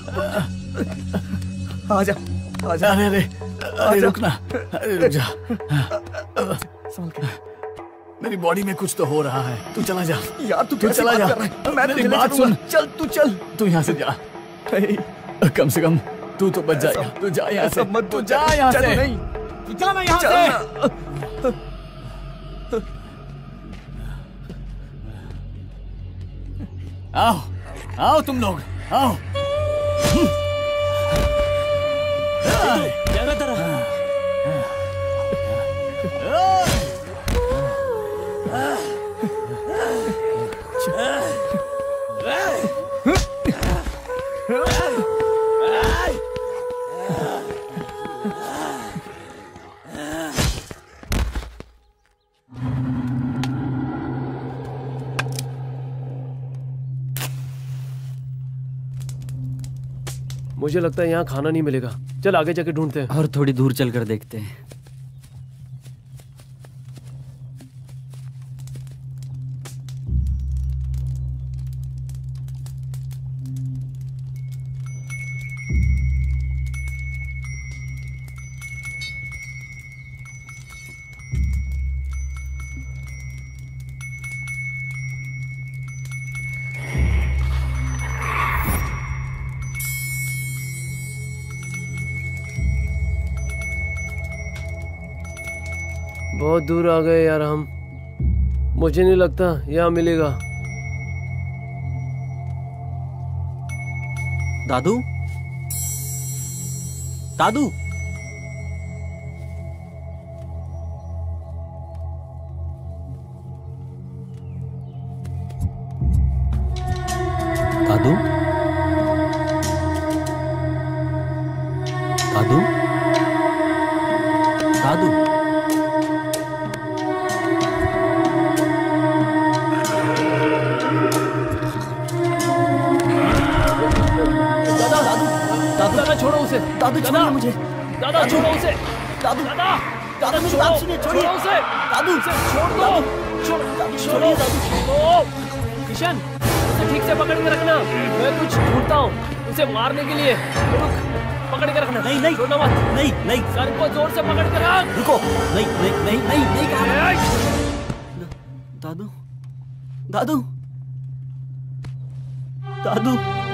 आजा आजा। अरे अरे अरे रुकना, अरे रुक जा, संभल के। मेरी बॉडी में कुछ तो हो रहा है, तू चला जा यार, तू तू चला जा, मेरी बात सुन, चल तू चल, तू यहाँ से जा, कम से कम तू तो बच जाएगा, तू जा यहाँ से, मत तू जा यहाँ से, नहीं, तू जाना यहाँ से। आओ आओ तुम लोग आओ। क्या करता रहा? मुझे लगता है यहाँ खाना नहीं मिलेगा, चल आगे जाके ढूंढते हैं। और थोड़ी दूर चलकर देखते हैं। बहुत दूर आ गए यार हम, मुझे नहीं लगता यहाँ मिलेगा। दादू, दादू, दादू, दादू, दादू, दादा छोड़ो उसे, दादू छोड़िए मुझे, दादा छोड़ो उसे, दादू, दादा दादू मेरी बात सुनिए, छोड़िए उसे, दादू, उसे छोड़ दो, छोड़ छोड़िए दादू। किशन उसे ठीक से पकड़ के रखना, मैं कुछ ढूंढता हूँ उसे मारने के लिए। रुक, पकड़ के रखना, नहीं नहीं छोड़ना मत, नहीं नहीं, सर को जोर से पकड़ के रख। रुको, नहीं नहीं नहीं नहीं नहीं कहा। दादू, दादू, दादू, दादू,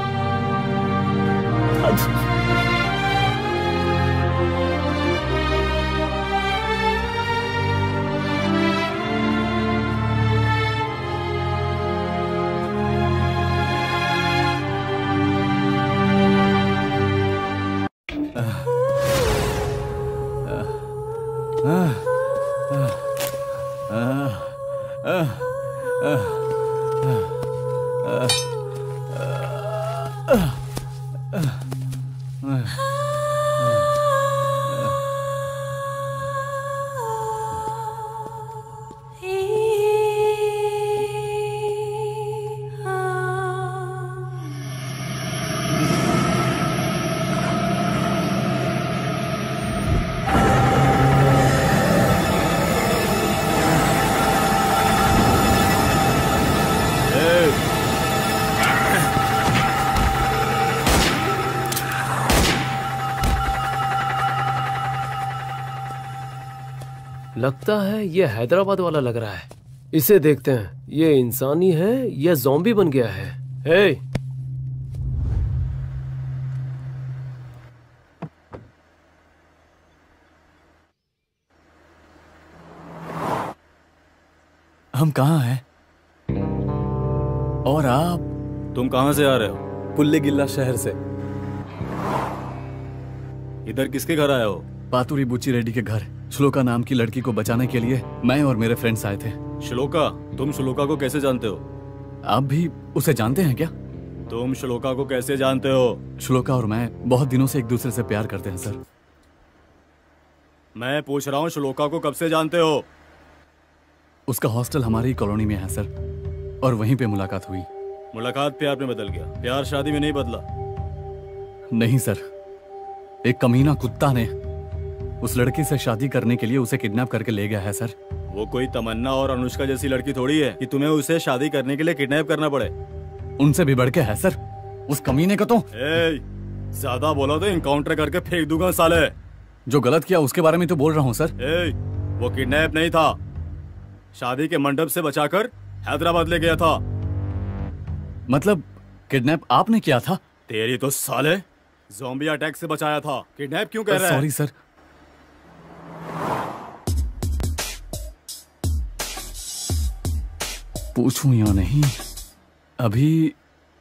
लगता है ये हैदराबाद वाला लग रहा है, इसे देखते हैं, ये इंसानी है या ज़ॉम्बी बन गया है। हे हम कहाँ हैं? और आप? तुम कहाँ से आ रहे हो? पुल्ले गिल्ला शहर से। इधर किसके घर आए हो? पातुरी बुच्ची रेड्डी के घर श्लोका नाम की लड़की को बचाने के लिए मैं और मेरे फ्रेंड्स आए थे। श्लोका? तुम श्लोका को कैसे जानते हो? आप भी उसे जानते हैं क्या? तुम श्लोका को कैसे जानते हो? श्लोका और मैं बहुत दिनों से एक दूसरे से प्यार करते हैं सर। मैं पूछ रहा हूँ श्लोका को कब से जानते हो? उसका हॉस्टल हमारी कॉलोनी में है सर, और वहीं पे मुलाकात हुई। मुलाकात प्यार में बदल गया, प्यार शादी में नहीं बदला। नहीं सर, एक कमीना कुत्ता ने उस लड़की से शादी करने के लिए उसे किडनैप करके ले गया है सर। वो कोई तमन्ना और अनुष्का जैसी लड़की थोड़ी है कि तुम्हें उसे शादी करने के लिए किडनैप करना पड़े। उनसे भी बढ़ के है सर उस कमीने को तो। ए, ज्यादा बोला तो इनकाउंटर करके फेंक दूंगा साले। जो गलत किया उसके बारे में तो बोल रहा हूँ सर। ए, वो किडनैप नहीं था, शादी के मंडप से बचाकर हैदराबाद ले गया था। मतलब किडनैप आपने किया था? तेरी तो साले ज़ॉम्बी अटैक से बचाया था, किडनैप क्यों कह रहा है? Sorry sir. पूछूं या नहीं? अभी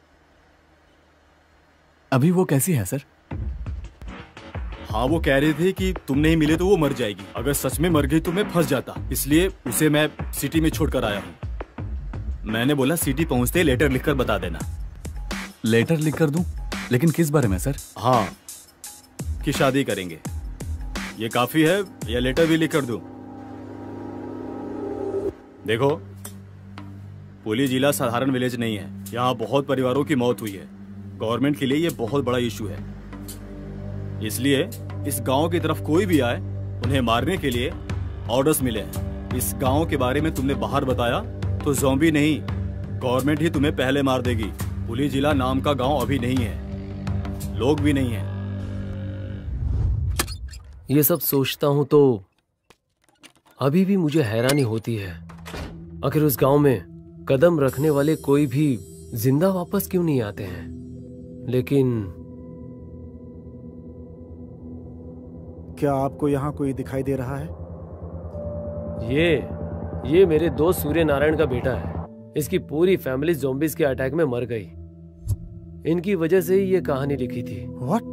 अभी वो कैसी है सर? हाँ, वो कह रही थी कि तुम नहीं मिले तो वो मर जाएगी। अगर सच में मर गई तो मैं फंस जाता, इसलिए उसे मैं सिटी में छोड़कर आया हूँ। मैंने बोला सिटी पहुंचते लेटर लिखकर बता देना। लेटर लिखकर दूं? लेकिन किस बारे में सर? हाँ, कि शादी करेंगे। ये काफी है या लेटर भी लिखकर दूं? देखो, पुली जिला साधारण विलेज नहीं है, यहाँ बहुत परिवारों की मौत हुई है। गवर्नमेंट के लिए ये बहुत बड़ा इशू है, इसलिए इस गांव की तरफ कोई भी आए उन्हें मारने के लिए ऑर्डर्स मिले हैं। इस गांव के बारे में तुमने बाहर बताया तो ज़ॉम्बी नहीं, गवर्नमेंट ही तुम्हें पहले मार देगी। पुली जिला नाम का गांव अभी नहीं है, लोग भी नहीं है। ये सब सोचता हूं तो अभी भी मुझे हैरानी होती है, आखिर उस गांव में कदम रखने वाले कोई भी जिंदा वापस क्यों नहीं आते हैं। लेकिन क्या आपको यहाँ कोई दिखाई दे रहा है? ये ये मेरे दोस्त सूर्य नारायण का बेटा है। इसकी पूरी फैमिली ज़ॉम्बीज के अटैक में मर गई। इनकी वजह से ही ये कहानी लिखी थी। What?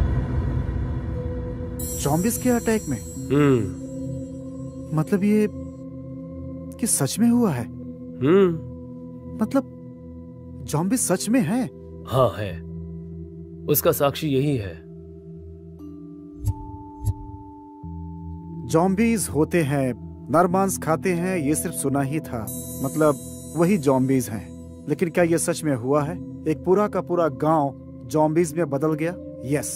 ज़ॉम्बीज के अटैक में? हम्म। मतलब ये कि सच में हुआ है? हम्म। मतलब ज़ॉम्बीज सच में है? हाँ है, उसका साक्षी यही है। ज़ॉम्बीज होते हैं, नर मांस खाते हैं, ये सिर्फ सुना ही था। मतलब वही ज़ॉम्बीज हैं। लेकिन क्या ये सच में हुआ है? एक पूरा का पूरा गांव ज़ॉम्बीज में बदल गया? यस।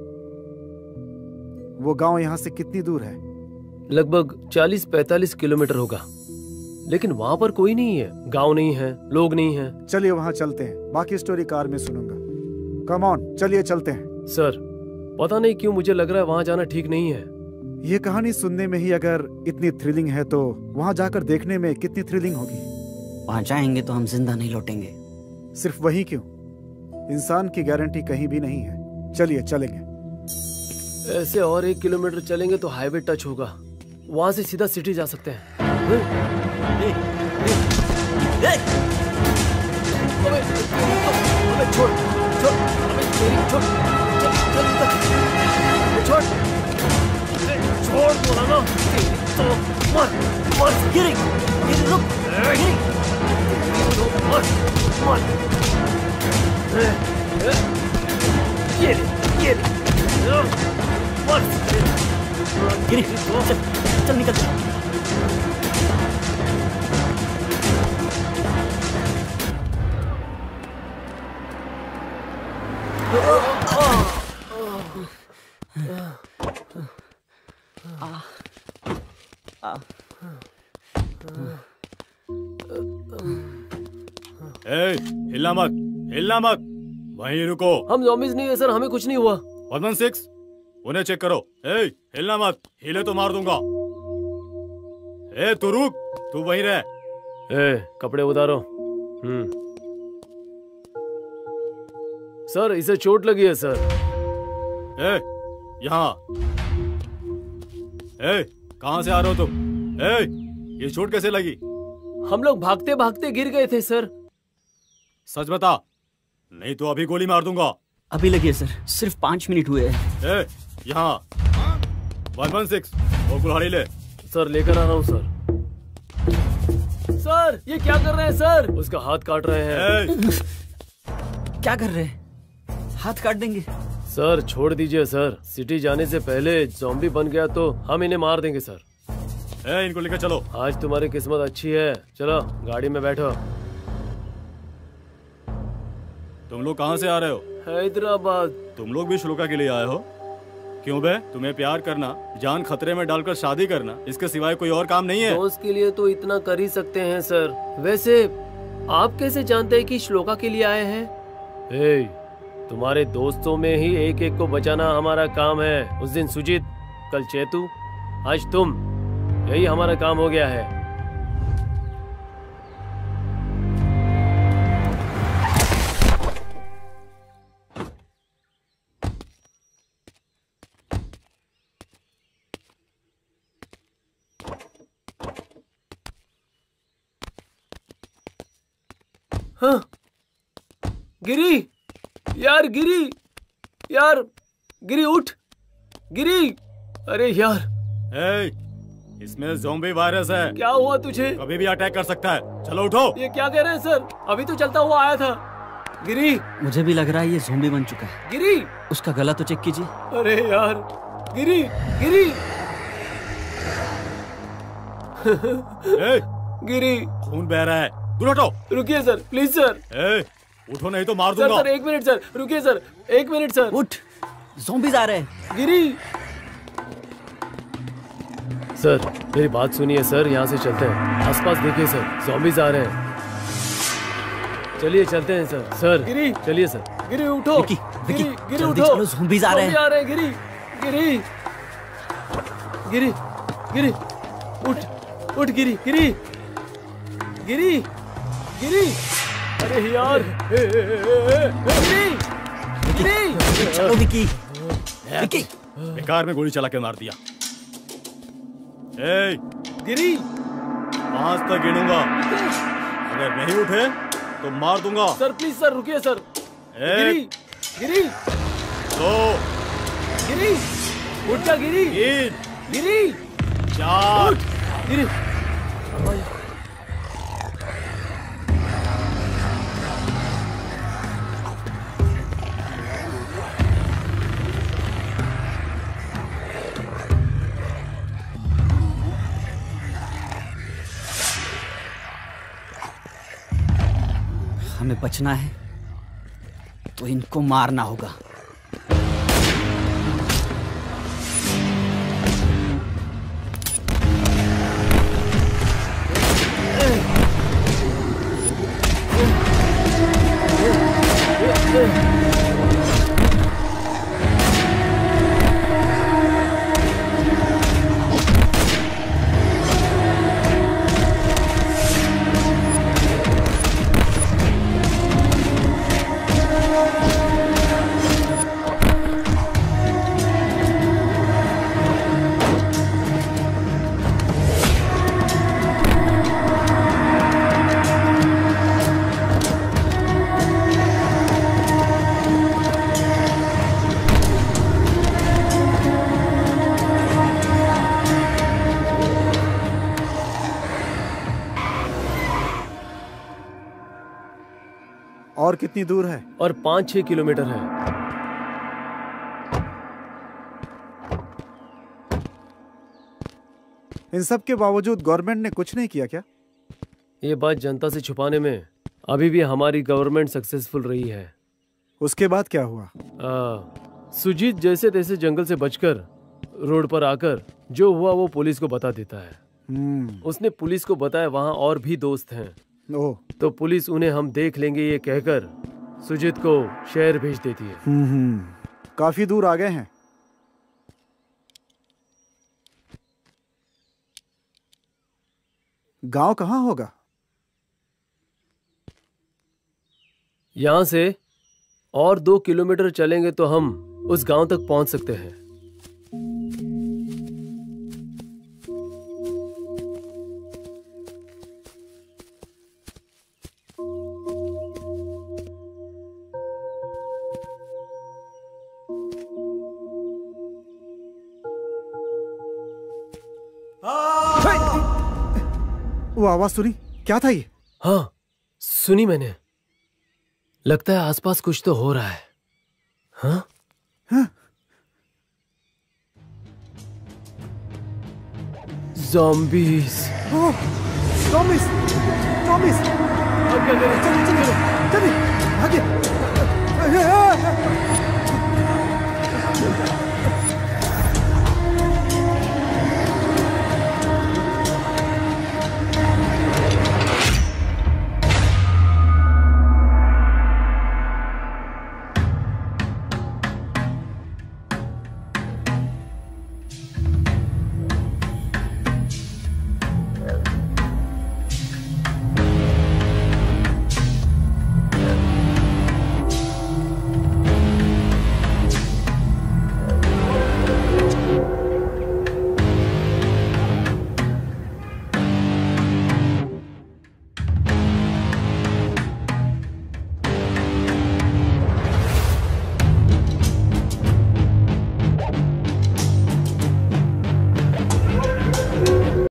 वो गांव यहाँ से कितनी दूर है? लगभग चालीस पैंतालीस किलोमीटर होगा, लेकिन वहाँ पर कोई नहीं है, गांव नहीं है, लोग नहीं है। चलिए वहाँ चलते हैं, बाकी स्टोरी कार में सुनूंगा। कम ऑन, चलिए चलते हैं। सर, पता नहीं क्यों मुझे लग रहा है वहाँ जाना ठीक नहीं है। ये कहानी सुनने में ही अगर इतनी थ्रिलिंग है तो वहाँ जाकर देखने में कितनी थ्रिलिंग होगी। वहाँ जाएंगे तो हम जिंदा नहीं लौटेंगे। सिर्फ वही क्यों? इंसान की गारंटी कहीं भी नहीं है। चलिए चलेंगे। ऐसे और एक किलोमीटर चलेंगे तो हाईवे टच होगा, वहाँ से सीधा सिटी जा सकते हैं। ए, ए, ए, अबे, अबे, छोड़, छोड़, अबे, तेरी, छोड़, चल, चल, चल, छोड़, छोड़ बोला ना, तो मर, मर, गिरी, गिरी, रुक, गिरी, मर, मर, ये, ये, मर, गिरी, चल, चल निकल। ए, हिलना मत, हिलना मत, वहीं रुको। हम ज़ॉम्बीज नहीं है सर, हमें कुछ नहीं हुआ। वन वन सिक्स, उन्हें चेक करो। ए, हिलना मत, हिले तो मार दूंगा। ए, तू रुक, तू वहीं रह। ए, कपड़े उतारो। हम्म। सर, इसे चोट लगी है सर। ए, यहाँ। ए, कहाँ से आ रहे हो तुम? ए, ये चोट कैसे लगी? हम लोग भागते भागते गिर गए थे सर। सच बता, नहीं तो अभी गोली मार दूंगा। अभी लगी है सर, सिर्फ पांच मिनट हुए हैं। ए, यहाँ वन वन सिक्स वो कुल्हाड़ी ले। सर लेकर आ रहा हूँ सर। सर ये क्या कर रहे हैं सर? उसका हाथ काट रहे हैं। क्या कर रहे हैं? हाथ काट देंगे। सर छोड़ दीजिए सर, सिटी जाने से पहले ज़ॉम्बी बन गया तो हम इन्हें मार देंगे सर। ए, इनको लेकर चलो। आज तुम्हारी किस्मत अच्छी है, चलो गाड़ी में बैठो। तुम लोग कहाँ से आ रहे हो? हैदराबाद। तुम लोग भी श्लोका के लिए आए हो? क्यों बे? तुम्हें प्यार करना, जान खतरे में डालकर शादी करना, इसके सिवाय कोई और काम नहीं है? दोस्त के लिए तो इतना कर ही सकते हैं सर। वैसे आप कैसे जानते हैं कि श्लोका के लिए आए हैं? ए, तुम्हारे दोस्तों में ही एक एक को बचाना हमारा काम है। उस दिन सुजीत, कल चेतू, आज तुम, यही हमारा काम हो गया है। हाँ, गिरी, यार गिरी, यार गिरी उठ, गिरी, अरे यार। ए, इसमें ज़ॉम्बी वायरस है। क्या हुआ तुझे? कभी भी अटैक कर सकता है। चलो उठो। ये क्या कह रहे हैं सर? अभी तो चलता हुआ आया था। गिरी, मुझे भी लग रहा है ये ज़ॉम्बी बन चुका है। गिरी, उसका गला तो चेक कीजिए। अरे यार, गिरी, गिरी, ए, गिरी, खून बह रहा है, दूर हटो। रुकिए सर, प्लीज सर। ए, उठो नहीं तो मार सर दूंगा। सर एक मिनट सर, रुकिए सर, एक मिनट सर। उठ, ज़ॉम्बीज़ आ रहे हैं। गिरी, सर मेरी बात सुनिए सर, यहाँ से चलते हैं। आसपास देखिए सर, ज़ॉम्बीज़ आ रहे हैं। चलिए चलते हैं सर। सर गिरी, चलिए सर। गिरी उठो। विकी, विकी, गिरी, गिरी जल्दी उठो। चलो, ज़ॉम्बीज़ आ रहे हैं। ज़ॉम्बी आ रहे हैं। गिरी, गिरी, गिरी, गिरी, उठ, उठ गिरी, गिरी, गिरी, गिरी, अरे यार, ए, ए, ए, ए, गिरी, गिरी, चलो विकी, विकी, बेकार में गोली चला के मार दिया। ए, गिरी, पांच तक गिनूंगा, अगर नहीं उठे तो मार दूंगा। सर प्लीज सर, रुकिए सर। गिरी, गिरी, दो, गिरी, उठ जा गिरी, तीन, गिरी, चार, गिरी, हमें बचना है तो इनको मारना होगा। और कितनी दूर है? और पाँच छह किलोमीटर है। इन सब के बावजूद गवर्नमेंट ने कुछ नहीं किया क्या? ये बात जनता से छुपाने में अभी भी हमारी गवर्नमेंट सक्सेसफुल रही है। उसके बाद क्या हुआ? आ, सुजीत जैसे तैसे जंगल से बचकर रोड पर आकर जो हुआ वो पुलिस को बता देता है। हम्म, उसने पुलिस को बताया वहाँ और भी दोस्त हैं। ओह, तो पुलिस उन्हें हम देख लेंगे ये कहकर सुजीत को शहर भेज देती है। हम्म, हम्म, काफी दूर आ गए हैं। गांव कहाँ होगा? यहाँ से और दो किलोमीटर चलेंगे तो हम उस गांव तक पहुंच सकते हैं। वो आवाज सुनी? क्या था ये? हाँ सुनी मैंने। लगता है आसपास कुछ तो हो रहा है। हाँ हाँ? ज़ॉम्बीज़। Oh, zombies, zombies. अब क्या करें? चलिए, चलिए, चलिए, आगे।